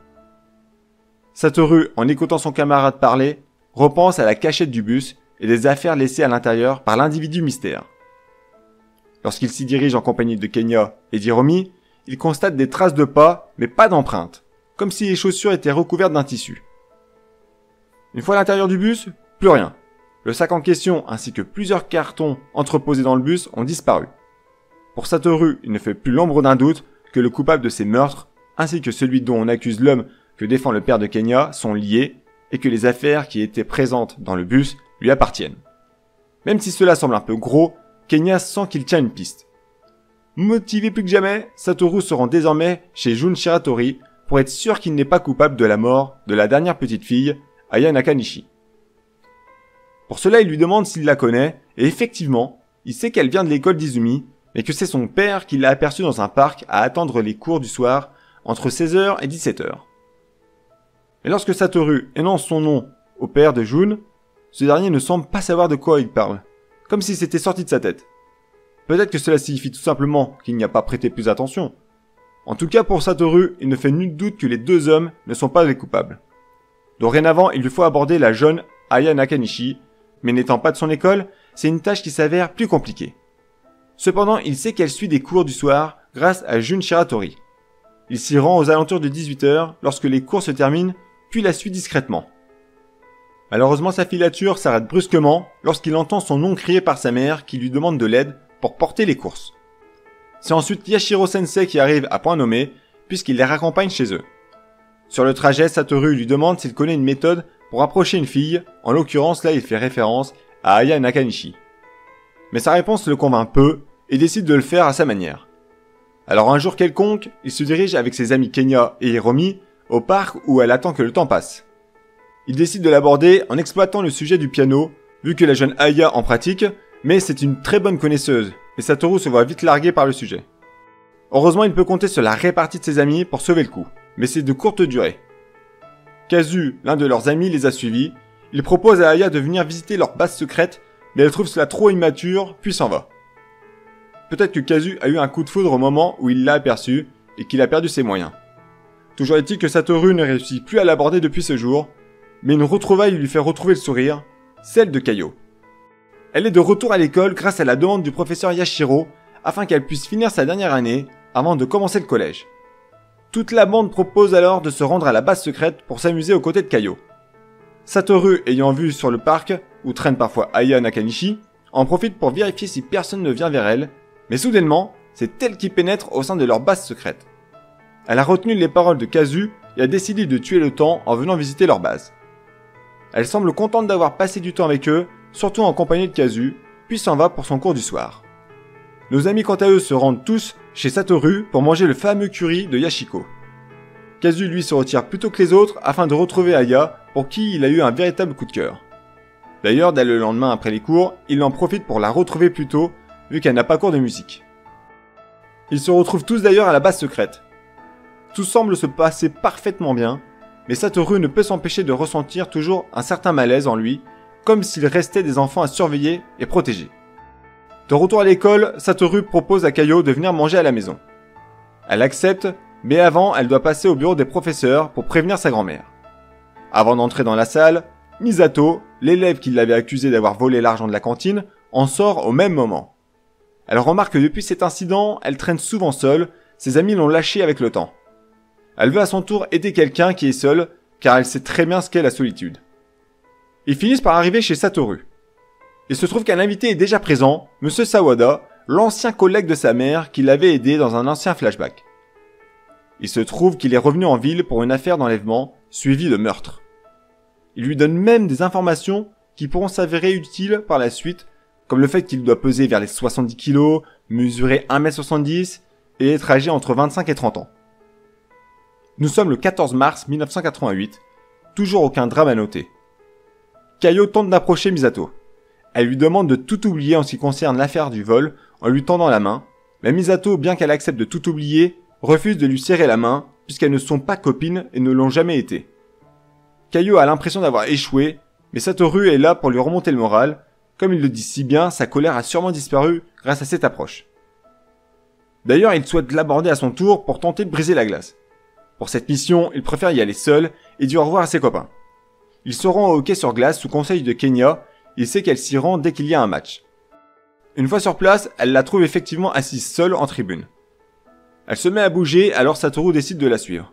Satoru, en écoutant son camarade parler, repense à la cachette du bus et des affaires laissées à l'intérieur par l'individu mystère. Lorsqu'il s'y dirige en compagnie de Kenya et d'Hiromi, il constate des traces de pas, mais pas d'empreintes, comme si les chaussures étaient recouvertes d'un tissu. Une fois à l'intérieur du bus, plus rien. Le sac en question ainsi que plusieurs cartons entreposés dans le bus ont disparu. Pour Satoru, il ne fait plus l'ombre d'un doute que le coupable de ces meurtres, ainsi que celui dont on accuse l'homme que défend le père de Kenya, sont liés et que les affaires qui étaient présentes dans le bus lui appartiennent. Même si cela semble un peu gros, Kenya sent qu'il tient une piste. Motivé plus que jamais, Satoru se rend désormais chez Jun Shiratori pour être sûr qu'il n'est pas coupable de la mort de la dernière petite fille, Aya Nakanishi. Pour cela, il lui demande s'il la connaît, et effectivement, il sait qu'elle vient de l'école d'Izumi, mais que c'est son père qui l'a aperçue dans un parc à attendre les cours du soir entre seize heures et dix-sept heures. Et lorsque Satoru énonce son nom au père de Jun, ce dernier ne semble pas savoir de quoi il parle, comme si c'était sorti de sa tête. Peut-être que cela signifie tout simplement qu'il n'y a pas prêté plus attention. En tout cas pour Satoru, il ne fait nul doute que les deux hommes ne sont pas les coupables. Dorénavant, il lui faut aborder la jeune Aya Nakanishi, mais n'étant pas de son école, c'est une tâche qui s'avère plus compliquée. Cependant, il sait qu'elle suit des cours du soir grâce à Jun Shiratori. Il s'y rend aux alentours de dix-huit heures lorsque les cours se terminent, puis la suit discrètement. Malheureusement, sa filature s'arrête brusquement lorsqu'il entend son nom crié par sa mère qui lui demande de l'aide pour porter les courses. C'est ensuite Yashiro Sensei qui arrive à point nommé, puisqu'il les raccompagne chez eux. Sur le trajet, Satoru lui demande s'il connaît une méthode pour approcher une fille, en l'occurrence là il fait référence à Aya Nakanishi. Mais sa réponse le convainc peu, et décide de le faire à sa manière. Alors un jour quelconque, il se dirige avec ses amis Kenya et Hiromi au parc où elle attend que le temps passe. Il décide de l'aborder en exploitant le sujet du piano, vu que la jeune Aya en pratique, mais c'est une très bonne connaisseuse, et Satoru se voit vite largué par le sujet. Heureusement, il peut compter sur la répartie de ses amis pour sauver le coup, mais c'est de courte durée. Kazu, l'un de leurs amis, les a suivis. Il propose à Aya de venir visiter leur base secrète, mais elle trouve cela trop immature, puis s'en va. Peut-être que Kazu a eu un coup de foudre au moment où il l'a aperçu, et qu'il a perdu ses moyens. Toujours est-il que Satoru ne réussit plus à l'aborder depuis ce jour, mais une retrouvaille lui fait retrouver le sourire, celle de Kayo. Elle est de retour à l'école grâce à la demande du professeur Yashiro, afin qu'elle puisse finir sa dernière année, avant de commencer le collège. Toute la bande propose alors de se rendre à la base secrète pour s'amuser aux côtés de Kayo. Satoru, ayant vu sur le parc, où traîne parfois Aya Nakanishi, en profite pour vérifier si personne ne vient vers elle, mais soudainement, c'est elle qui pénètre au sein de leur base secrète. Elle a retenu les paroles de Kazu et a décidé de tuer le temps en venant visiter leur base. Elle semble contente d'avoir passé du temps avec eux, surtout en compagnie de Kazu, puis s'en va pour son cours du soir. Nos amis quant à eux se rendent tous chez Satoru pour manger le fameux curry de Yashiko. Kazu lui se retire plus tôt que les autres afin de retrouver Aya, pour qui il a eu un véritable coup de cœur. D'ailleurs, dès le lendemain après les cours, il en profite pour la retrouver plus tôt, vu qu'elle n'a pas cours de musique. Ils se retrouvent tous d'ailleurs à la base secrète. Tout semble se passer parfaitement bien, mais Satoru ne peut s'empêcher de ressentir toujours un certain malaise en lui, comme s'il restait des enfants à surveiller et protéger. De retour à l'école, Satoru propose à Kayo de venir manger à la maison. Elle accepte, mais avant, elle doit passer au bureau des professeurs pour prévenir sa grand-mère. Avant d'entrer dans la salle, Misato, l'élève qui l'avait accusé d'avoir volé l'argent de la cantine, en sort au même moment. Elle remarque que depuis cet incident, elle traîne souvent seule, ses amis l'ont lâchée avec le temps. Elle veut à son tour aider quelqu'un qui est seul, car elle sait très bien ce qu'est la solitude. Ils finissent par arriver chez Satoru. Il se trouve qu'un invité est déjà présent, Monsieur Sawada, l'ancien collègue de sa mère qui l'avait aidé dans un ancien flashback. Il se trouve qu'il est revenu en ville pour une affaire d'enlèvement, suivie de meurtre. Il lui donne même des informations qui pourront s'avérer utiles par la suite, comme le fait qu'il doit peser vers les soixante-dix kilos, mesurer un mètre soixante-dix et être âgé entre vingt-cinq et trente ans. Nous sommes le quatorze mars mille neuf cent quatre-vingt-huit, toujours aucun drame à noter. Kayo tente d'approcher Misato. Elle lui demande de tout oublier en ce qui concerne l'affaire du vol en lui tendant la main, mais Misato, bien qu'elle accepte de tout oublier, refuse de lui serrer la main puisqu'elles ne sont pas copines et ne l'ont jamais été. Kaio a l'impression d'avoir échoué, mais Satoru est là pour lui remonter le moral. Comme il le dit si bien, sa colère a sûrement disparu grâce à cette approche. D'ailleurs, il souhaite l'aborder à son tour pour tenter de briser la glace. Pour cette mission, il préfère y aller seul et dire au revoir à ses copains. Il se rend au hockey sur glace sous conseil de Kenya, il sait qu'elle s'y rend dès qu'il y a un match. Une fois sur place, elle la trouve effectivement assise seule en tribune. Elle se met à bouger, alors Satoru décide de la suivre.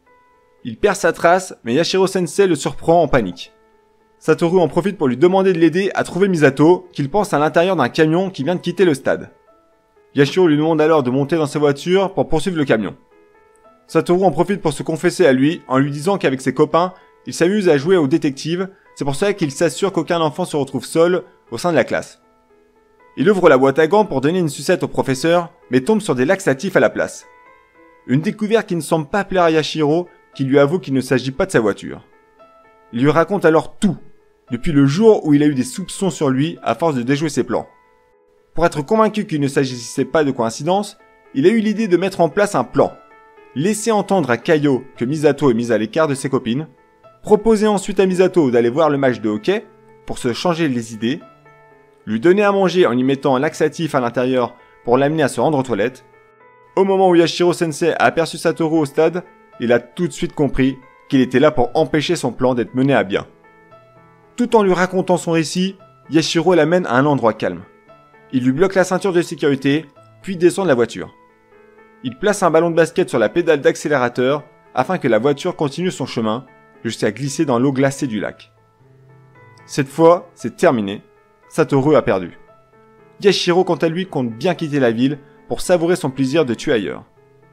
Il perd sa trace, mais Yashiro Sensei le surprend en panique. Satoru en profite pour lui demander de l'aider à trouver Misato, qu'il pense à l'intérieur d'un camion qui vient de quitter le stade. Yashiro lui demande alors de monter dans sa voiture pour poursuivre le camion. Satoru en profite pour se confesser à lui, en lui disant qu'avec ses copains, il s'amuse à jouer au détective, c'est pour ça qu'il s'assure qu'aucun enfant se retrouve seul au sein de la classe. Il ouvre la boîte à gants pour donner une sucette au professeur, mais tombe sur des laxatifs à la place. Une découverte qui ne semble pas plaire à Yashiro, qui lui avoue qu'il ne s'agit pas de sa voiture. Il lui raconte alors tout, depuis le jour où il a eu des soupçons sur lui à force de déjouer ses plans. Pour être convaincu qu'il ne s'agissait pas de coïncidence, il a eu l'idée de mettre en place un plan. Laisser entendre à Kaio que Misato est mise à l'écart de ses copines, proposer ensuite à Misato d'aller voir le match de hockey pour se changer les idées, lui donner à manger en y mettant un laxatif à l'intérieur pour l'amener à se rendre aux toilettes. Au moment où Yashiro Sensei a aperçu Satoru au stade, il a tout de suite compris qu'il était là pour empêcher son plan d'être mené à bien. Tout en lui racontant son récit, Yashiro l'amène à un endroit calme. Il lui bloque la ceinture de sécurité, puis descend de la voiture. Il place un ballon de basket sur la pédale d'accélérateur afin que la voiture continue son chemin jusqu'à glisser dans l'eau glacée du lac. Cette fois, c'est terminé. Satoru a perdu. Yashiro, quant à lui, compte bien quitter la ville pour savourer son plaisir de tuer ailleurs.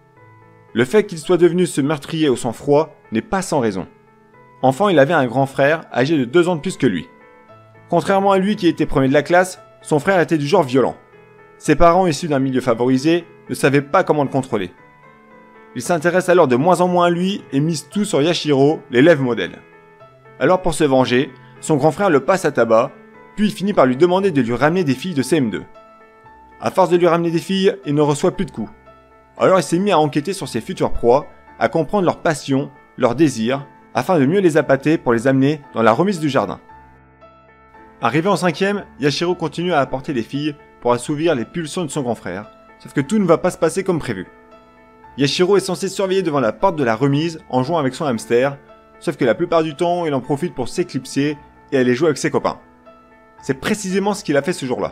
Le fait qu'il soit devenu ce meurtrier au sang-froid n'est pas sans raison. Enfant, il avait un grand frère âgé de deux ans de plus que lui. Contrairement à lui qui était premier de la classe, son frère était du genre violent. Ses parents, issus d'un milieu favorisé, ne savaient pas comment le contrôler. Il s'intéresse alors de moins en moins à lui et mise tout sur Yashiro, l'élève modèle. Alors pour se venger, son grand frère le passe à tabac, puis il finit par lui demander de lui ramener des filles de C M deux. À force de lui ramener des filles, il ne reçoit plus de coups. Alors il s'est mis à enquêter sur ses futures proies, à comprendre leurs passions, leurs désirs, afin de mieux les appâter pour les amener dans la remise du jardin. Arrivé en cinquième, Yashiro continue à apporter des filles pour assouvir les pulsions de son grand frère, sauf que tout ne va pas se passer comme prévu. Yashiro est censé surveiller devant la porte de la remise en jouant avec son hamster, sauf que la plupart du temps, il en profite pour s'éclipser et aller jouer avec ses copains. C'est précisément ce qu'il a fait ce jour-là.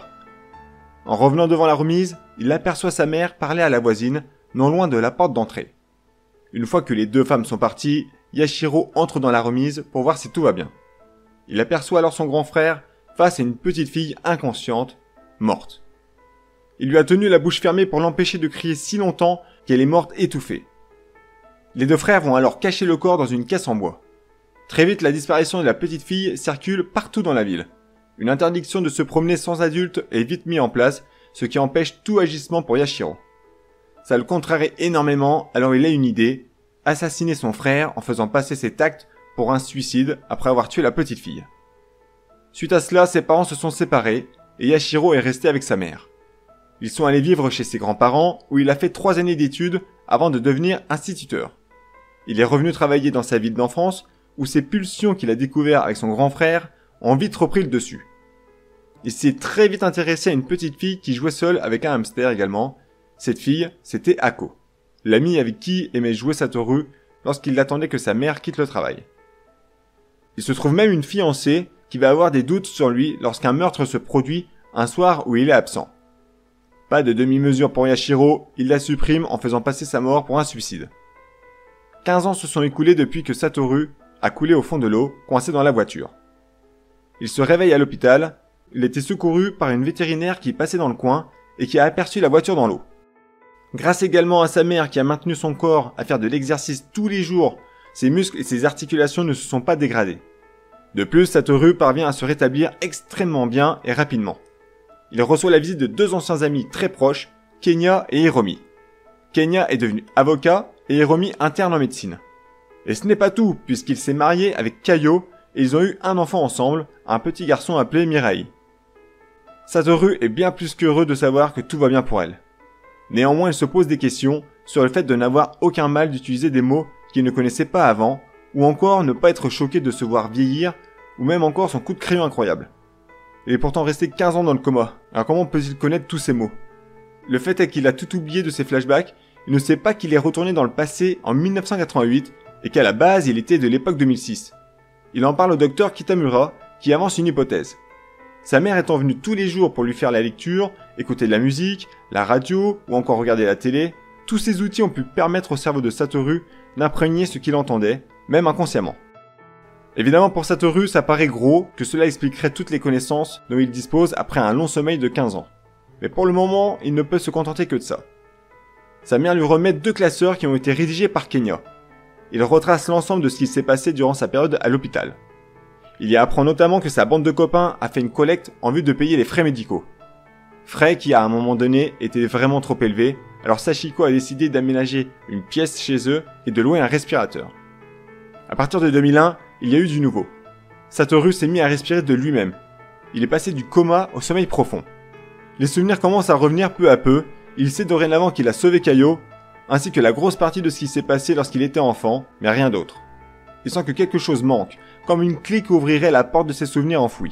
En revenant devant la remise, il aperçoit sa mère parler à la voisine, non loin de la porte d'entrée. Une fois que les deux femmes sont parties, Yashiro entre dans la remise pour voir si tout va bien. Il aperçoit alors son grand frère face à une petite fille inconsciente, morte. Il lui a tenu la bouche fermée pour l'empêcher de crier si longtemps qu'elle est morte étouffée. Les deux frères vont alors cacher le corps dans une caisse en bois. Très vite, la disparition de la petite fille circule partout dans la ville. Une interdiction de se promener sans adulte est vite mise en place, ce qui empêche tout agissement pour Yashiro. Ça le contrarie énormément, alors il a une idée, assassiner son frère en faisant passer cet acte pour un suicide après avoir tué la petite fille. Suite à cela, ses parents se sont séparés et Yashiro est resté avec sa mère. Ils sont allés vivre chez ses grands-parents où il a fait trois années d'études avant de devenir instituteur. Il est revenu travailler dans sa ville d'enfance où ses pulsions qu'il a découvertes avec son grand frère ont vite repris le dessus. Il s'est très vite intéressé à une petite fille qui jouait seule avec un hamster également. Cette fille, c'était Ako, l'amie avec qui aimait jouer Satoru lorsqu'il attendait que sa mère quitte le travail. Il se trouve même une fiancée qui va avoir des doutes sur lui lorsqu'un meurtre se produit un soir où il est absent. Pas de demi-mesure pour Yashiro, il la supprime en faisant passer sa mort pour un suicide. quinze ans se sont écoulés depuis que Satoru a coulé au fond de l'eau, coincé dans la voiture. Il se réveille à l'hôpital, il était secouru par une vétérinaire qui passait dans le coin et qui a aperçu la voiture dans l'eau. Grâce également à sa mère qui a maintenu son corps à faire de l'exercice tous les jours, ses muscles et ses articulations ne se sont pas dégradés. De plus, Satoru parvient à se rétablir extrêmement bien et rapidement. Il reçoit la visite de deux anciens amis très proches, Kenya et Hiromi. Kenya est devenu avocat et Hiromi interne en médecine. Et ce n'est pas tout, puisqu'il s'est marié avec Kaio et ils ont eu un enfant ensemble, un petit garçon appelé Mirai. Satoru est bien plus qu'heureux de savoir que tout va bien pour elle. Néanmoins, il se pose des questions sur le fait de n'avoir aucun mal d'utiliser des mots qu'il ne connaissait pas avant, ou encore ne pas être choqué de se voir vieillir, ou même encore son coup de crayon incroyable. Il est pourtant resté quinze ans dans le coma, alors comment peut-il connaître tous ces mots? Le fait est qu'il a tout oublié de ses flashbacks, il ne sait pas qu'il est retourné dans le passé en mille neuf cent quatre-vingt-huit, et qu'à la base il était de l'époque deux mille six. Il en parle au docteur Kitamura, qui avance une hypothèse. Sa mère étant venue tous les jours pour lui faire la lecture, écouter de la musique, la radio, ou encore regarder la télé, tous ces outils ont pu permettre au cerveau de Satoru d'imprégner ce qu'il entendait, même inconsciemment. Évidemment pour Satoru, ça paraît gros que cela expliquerait toutes les connaissances dont il dispose après un long sommeil de quinze ans. Mais pour le moment, il ne peut se contenter que de ça. Sa mère lui remet deux classeurs qui ont été rédigés par Kenya. Il retrace l'ensemble de ce qui s'est passé durant sa période à l'hôpital. Il y apprend notamment que sa bande de copains a fait une collecte en vue de payer les frais médicaux. Frais qui à un moment donné étaient vraiment trop élevés, alors Sachiko a décidé d'aménager une pièce chez eux et de louer un respirateur. À partir de deux mille un, il y a eu du nouveau. Satoru s'est mis à respirer de lui-même. Il est passé du coma au sommeil profond. Les souvenirs commencent à revenir peu à peu, il sait dorénavant qu'il a sauvé Kaio, ainsi que la grosse partie de ce qui s'est passé lorsqu'il était enfant, mais rien d'autre. Il sent que quelque chose manque, comme une clé qui ouvrirait la porte de ses souvenirs enfouis.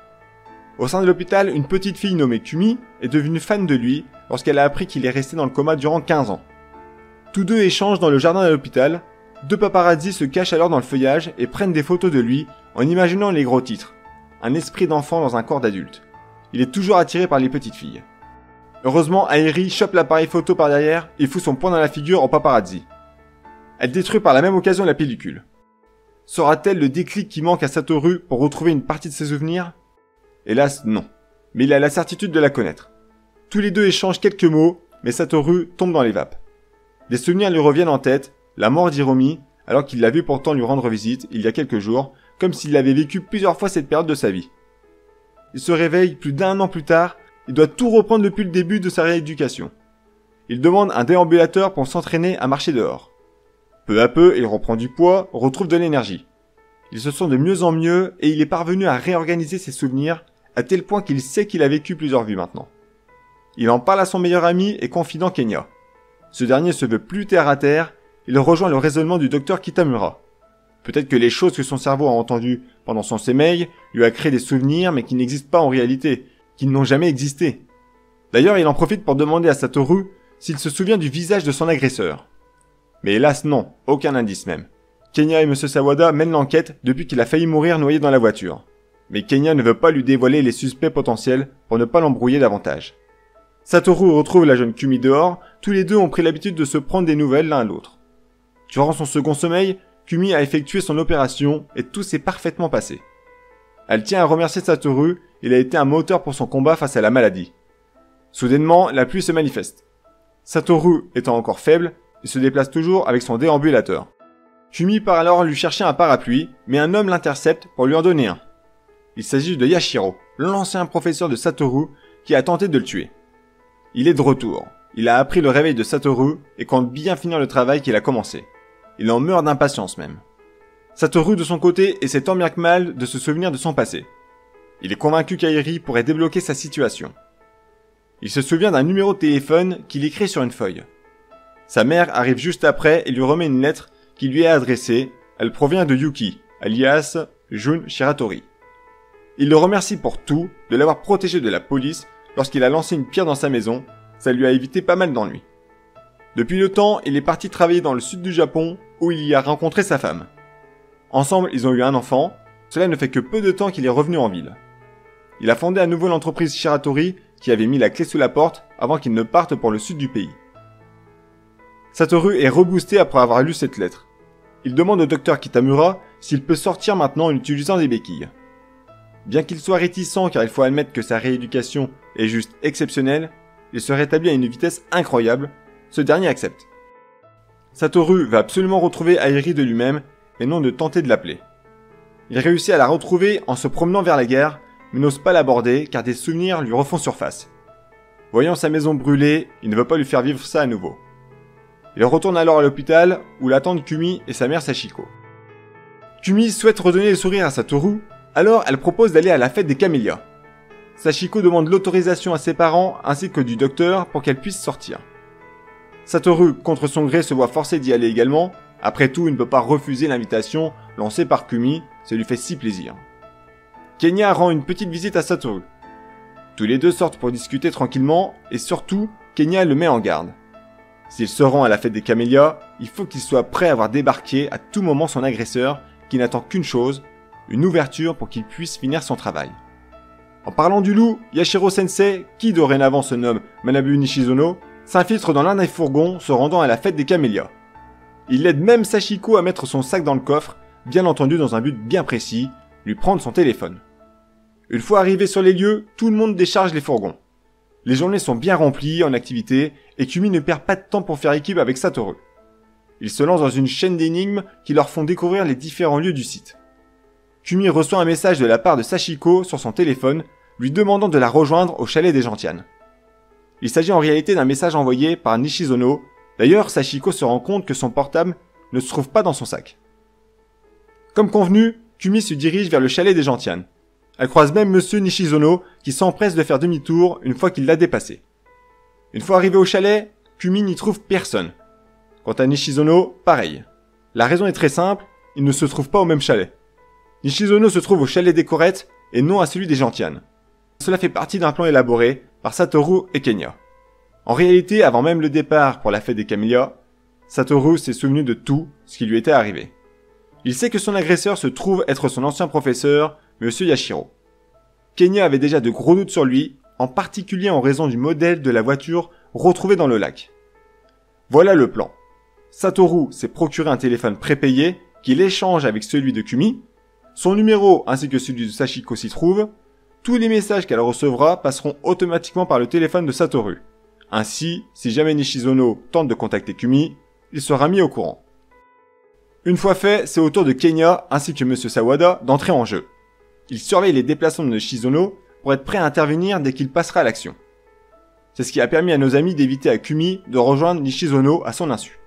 Au sein de l'hôpital, une petite fille nommée Kumi est devenue fan de lui lorsqu'elle a appris qu'il est resté dans le coma durant quinze ans. Tous deux échangent dans le jardin de l'hôpital, deux paparazzis se cachent alors dans le feuillage et prennent des photos de lui en imaginant les gros titres. Un esprit d'enfant dans un corps d'adulte. Il est toujours attiré par les petites filles. Heureusement, Airi chope l'appareil photo par derrière et fout son poing dans la figure au paparazzi. Elle détruit par la même occasion la pellicule. Sera-t-elle le déclic qui manque à Satoru pour retrouver une partie de ses souvenirs? Hélas, non. Mais il a la certitude de la connaître. Tous les deux échangent quelques mots, mais Satoru tombe dans les vapes. Des souvenirs lui reviennent en tête, la mort d'Hiromi, alors qu'il l'a vu pourtant lui rendre visite il y a quelques jours, comme s'il avait vécu plusieurs fois cette période de sa vie. Il se réveille plus d'un an plus tard, il doit tout reprendre depuis le début de sa rééducation. Il demande un déambulateur pour s'entraîner à marcher dehors. Peu à peu, il reprend du poids, retrouve de l'énergie. Il se sent de mieux en mieux et il est parvenu à réorganiser ses souvenirs à tel point qu'il sait qu'il a vécu plusieurs vies maintenant. Il en parle à son meilleur ami et confident Kenya. Ce dernier se veut plus terre à terre, il rejoint le raisonnement du docteur Kitamura. Peut-être que les choses que son cerveau a entendues pendant son sommeil lui a créé des souvenirs mais qui n'existent pas en réalité, qui n'ont jamais existé. D'ailleurs, il en profite pour demander à Satoru s'il se souvient du visage de son agresseur. Mais hélas non, aucun indice même. Kenya et Monsieur Sawada mènent l'enquête depuis qu'il a failli mourir noyé dans la voiture. Mais Kenya ne veut pas lui dévoiler les suspects potentiels pour ne pas l'embrouiller davantage. Satoru retrouve la jeune Kumi dehors, tous les deux ont pris l'habitude de se prendre des nouvelles l'un à l'autre. Durant son second sommeil, Kumi a effectué son opération et tout s'est parfaitement passé. Elle tient à remercier Satoru, il a été un moteur pour son combat face à la maladie. Soudainement, la pluie se manifeste. Satoru étant encore faible, il se déplace toujours avec son déambulateur. Kumi part alors lui chercher un parapluie, mais un homme l'intercepte pour lui en donner un. Il s'agit de Yashiro, l'ancien professeur de Satoru, qui a tenté de le tuer. Il est de retour. Il a appris le réveil de Satoru et compte bien finir le travail qu'il a commencé. Il en meurt d'impatience même. Satoru de son côté essaie tant bien que mal de se souvenir de son passé. Il est convaincu qu'Airi pourrait débloquer sa situation. Il se souvient d'un numéro de téléphone qu'il écrit sur une feuille. Sa mère arrive juste après et lui remet une lettre qui lui est adressée. Elle provient de Yuki, alias Jun Shiratori. Il le remercie pour tout, de l'avoir protégé de la police lorsqu'il a lancé une pierre dans sa maison. Ça lui a évité pas mal d'ennuis. Depuis le temps, il est parti travailler dans le sud du Japon où il y a rencontré sa femme. Ensemble, ils ont eu un enfant. Cela ne fait que peu de temps qu'il est revenu en ville. Il a fondé à nouveau l'entreprise Shiratori qui avait mis la clé sous la porte avant qu'il ne parte pour le sud du pays. Satoru est reboosté après avoir lu cette lettre. Il demande au docteur Kitamura s'il peut sortir maintenant en utilisant des béquilles. Bien qu'il soit réticent car il faut admettre que sa rééducation est juste exceptionnelle, il se rétablit à une vitesse incroyable, ce dernier accepte. Satoru va absolument retrouver Airi de lui-même et non de tenter de l'appeler. Il réussit à la retrouver en se promenant vers la gare, mais n'ose pas l'aborder car des souvenirs lui refont surface. Voyant sa maison brûlée, il ne veut pas lui faire vivre ça à nouveau. Il retourne alors à l'hôpital où l'attendent Kumi et sa mère Sachiko. Kumi souhaite redonner le sourire à Satoru, alors elle propose d'aller à la fête des camélias. Sachiko demande l'autorisation à ses parents ainsi que du docteur pour qu'elle puisse sortir. Satoru, contre son gré, se voit forcé d'y aller également, Après tout, il ne peut pas refuser l'invitation lancée par Kumi, ça lui fait si plaisir. Kenya rend une petite visite à Satoru. Tous les deux sortent pour discuter tranquillement, et surtout, Kenya le met en garde. S'il se rend à la fête des camélias, il faut qu'il soit prêt à voir débarquer à tout moment son agresseur, qui n'attend qu'une chose, une ouverture pour qu'il puisse finir son travail. En parlant du loup, Yashiro Sensei, qui dorénavant se nomme Manabu Nishizono, s'infiltre dans l'un des fourgons se rendant à la fête des camélias. Il aide même Sachiko à mettre son sac dans le coffre, bien entendu dans un but bien précis, lui prendre son téléphone. Une fois arrivé sur les lieux, tout le monde décharge les fourgons. Les journées sont bien remplies en activité et Kumi ne perd pas de temps pour faire équipe avec Satoru. Ils se lancent dans une chaîne d'énigmes qui leur font découvrir les différents lieux du site. Kumi reçoit un message de la part de Sachiko sur son téléphone, lui demandant de la rejoindre au chalet des Gentianes. Il s'agit en réalité d'un message envoyé par Nishizono. D'ailleurs, Sachiko se rend compte que son portable ne se trouve pas dans son sac. Comme convenu, Kumi se dirige vers le chalet des Gentianes. Elle croise même Monsieur Nishizono qui s'empresse de faire demi-tour une fois qu'il l'a dépassé. Une fois arrivé au chalet, Kumi n'y trouve personne. Quant à Nishizono, pareil. La raison est très simple, il ne se trouve pas au même chalet. Nishizono se trouve au chalet des Corettes et non à celui des Gentianes. Cela fait partie d'un plan élaboré par Satoru et Kenya. En réalité, avant même le départ pour la fête des camélias, Satoru s'est souvenu de tout ce qui lui était arrivé. Il sait que son agresseur se trouve être son ancien professeur, Monsieur Yashiro. Kenya avait déjà de gros doutes sur lui, en particulier en raison du modèle de la voiture retrouvée dans le lac. Voilà le plan. Satoru s'est procuré un téléphone prépayé qu'il échange avec celui de Kumi. Son numéro ainsi que celui de Sachiko s'y trouvent. Tous les messages qu'elle recevra passeront automatiquement par le téléphone de Satoru. Ainsi, si jamais Nishizono tente de contacter Kumi, il sera mis au courant. Une fois fait, c'est au tour de Kenya ainsi que Monsieur Sawada d'entrer en jeu. Il surveille les déplacements de Nishizono pour être prêt à intervenir dès qu'il passera à l'action. C'est ce qui a permis à nos amis d'éviter à Kumi de rejoindre Nishizono à son insu.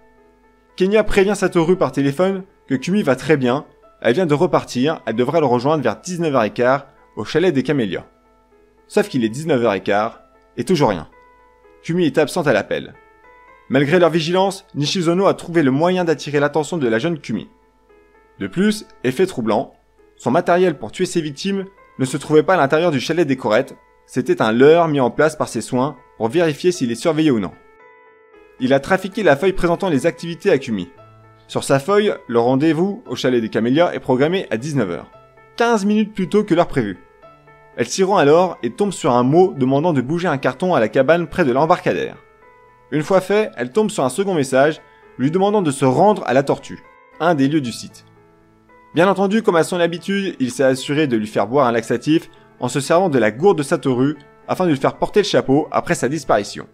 Kenya prévient Satoru par téléphone que Kumi va très bien, elle vient de repartir, elle devrait le rejoindre vers dix-neuf heures quinze au chalet des camélias. Sauf qu'il est dix-neuf heures quinze et toujours rien. Kumi est absente à l'appel. Malgré leur vigilance, Nishizono a trouvé le moyen d'attirer l'attention de la jeune Kumi. De plus, effet troublant, son matériel pour tuer ses victimes ne se trouvait pas à l'intérieur du chalet des Corettes, c'était un leurre mis en place par ses soins pour vérifier s'il est surveillé ou non. Il a trafiqué la feuille présentant les activités à Kumi. Sur sa feuille, le rendez-vous au chalet des camélias est programmé à dix-neuf heures, quinze minutes plus tôt que l'heure prévue. Elle s'y rend alors et tombe sur un mot demandant de bouger un carton à la cabane près de l'embarcadère. Une fois fait, elle tombe sur un second message lui demandant de se rendre à la Tortue, un des lieux du site. Bien entendu, comme à son habitude, il s'est assuré de lui faire boire un laxatif en se servant de la gourde de Satoru afin de lui faire porter le chapeau après sa disparition.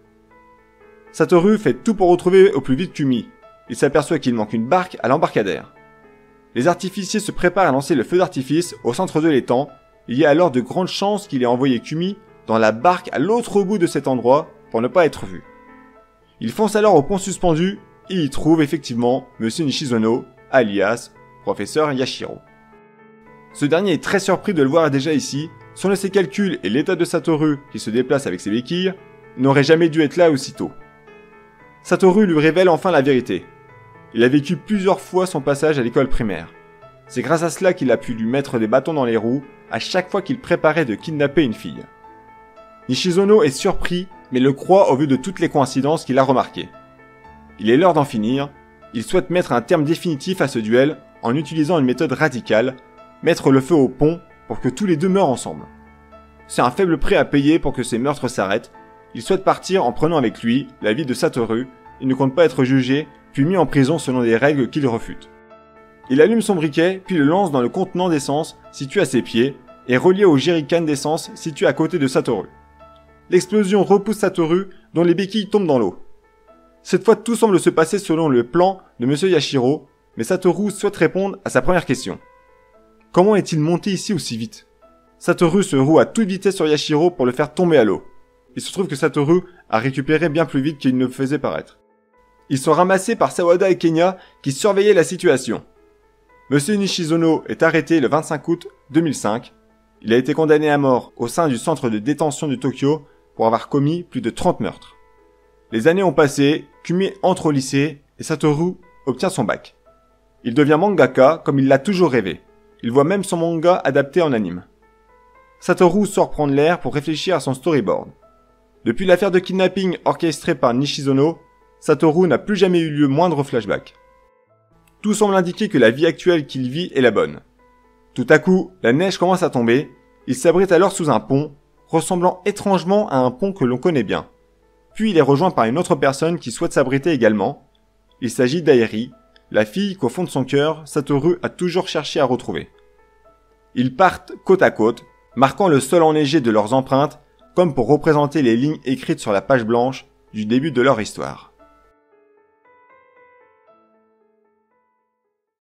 Satoru fait tout pour retrouver au plus vite Kumi. Il s'aperçoit qu'il manque une barque à l'embarcadère. Les artificiers se préparent à lancer le feu d'artifice au centre de l'étang. Il y a alors de grandes chances qu'il ait envoyé Kumi dans la barque à l'autre bout de cet endroit pour ne pas être vu. Il fonce alors au pont suspendu et y trouve effectivement Monsieur Nishizono, alias Professeur Yashiro. Ce dernier est très surpris de le voir déjà ici. Selon ses calculs et l'état de Satoru qui se déplace avec ses béquilles, il n'aurait jamais dû être là aussitôt. Satoru lui révèle enfin la vérité. Il a vécu plusieurs fois son passage à l'école primaire. C'est grâce à cela qu'il a pu lui mettre des bâtons dans les roues à chaque fois qu'il préparait de kidnapper une fille. Nishizono est surpris, mais le croit au vu de toutes les coïncidences qu'il a remarquées. Il est l'heure d'en finir. Il souhaite mettre un terme définitif à ce duel en utilisant une méthode radicale, mettre le feu au pont pour que tous les deux meurent ensemble. C'est un faible prix à payer pour que ces meurtres s'arrêtent. Il souhaite partir en prenant avec lui la vie de Satoru. Il ne compte pas être jugé, puis mis en prison selon des règles qu'il refute. Il allume son briquet, puis le lance dans le contenant d'essence situé à ses pieds et relié au jerrycan d'essence situé à côté de Satoru. L'explosion repousse Satoru, dont les béquilles tombent dans l'eau. Cette fois, tout semble se passer selon le plan de Monsieur Yashiro, mais Satoru souhaite répondre à sa première question. Comment est-il monté ici aussi vite? Satoru se roue à toute vitesse sur Yashiro pour le faire tomber à l'eau. Il se trouve que Satoru a récupéré bien plus vite qu'il ne le faisait paraître. Ils sont ramassés par Sawada et Kenya qui surveillaient la situation. Monsieur Nishizono est arrêté le vingt-cinq août deux mille cinq. Il a été condamné à mort au sein du centre de détention de Tokyo pour avoir commis plus de trente meurtres. Les années ont passé, Kumi entre au lycée et Satoru obtient son bac. Il devient mangaka comme il l'a toujours rêvé. Il voit même son manga adapté en anime. Satoru sort prendre l'air pour réfléchir à son storyboard. Depuis l'affaire de kidnapping orchestrée par Nishizono, Satoru n'a plus jamais eu lieu moindre flashback. Tout semble indiquer que la vie actuelle qu'il vit est la bonne. Tout à coup, la neige commence à tomber, il s'abrite alors sous un pont, ressemblant étrangement à un pont que l'on connaît bien. Puis il est rejoint par une autre personne qui souhaite s'abriter également. Il s'agit d'Airi, la fille qu'au fond de son cœur, Satoru a toujours cherché à retrouver. Ils partent côte à côte, marquant le sol enneigé de leurs empreintes, comme pour représenter les lignes écrites sur la page blanche du début de leur histoire.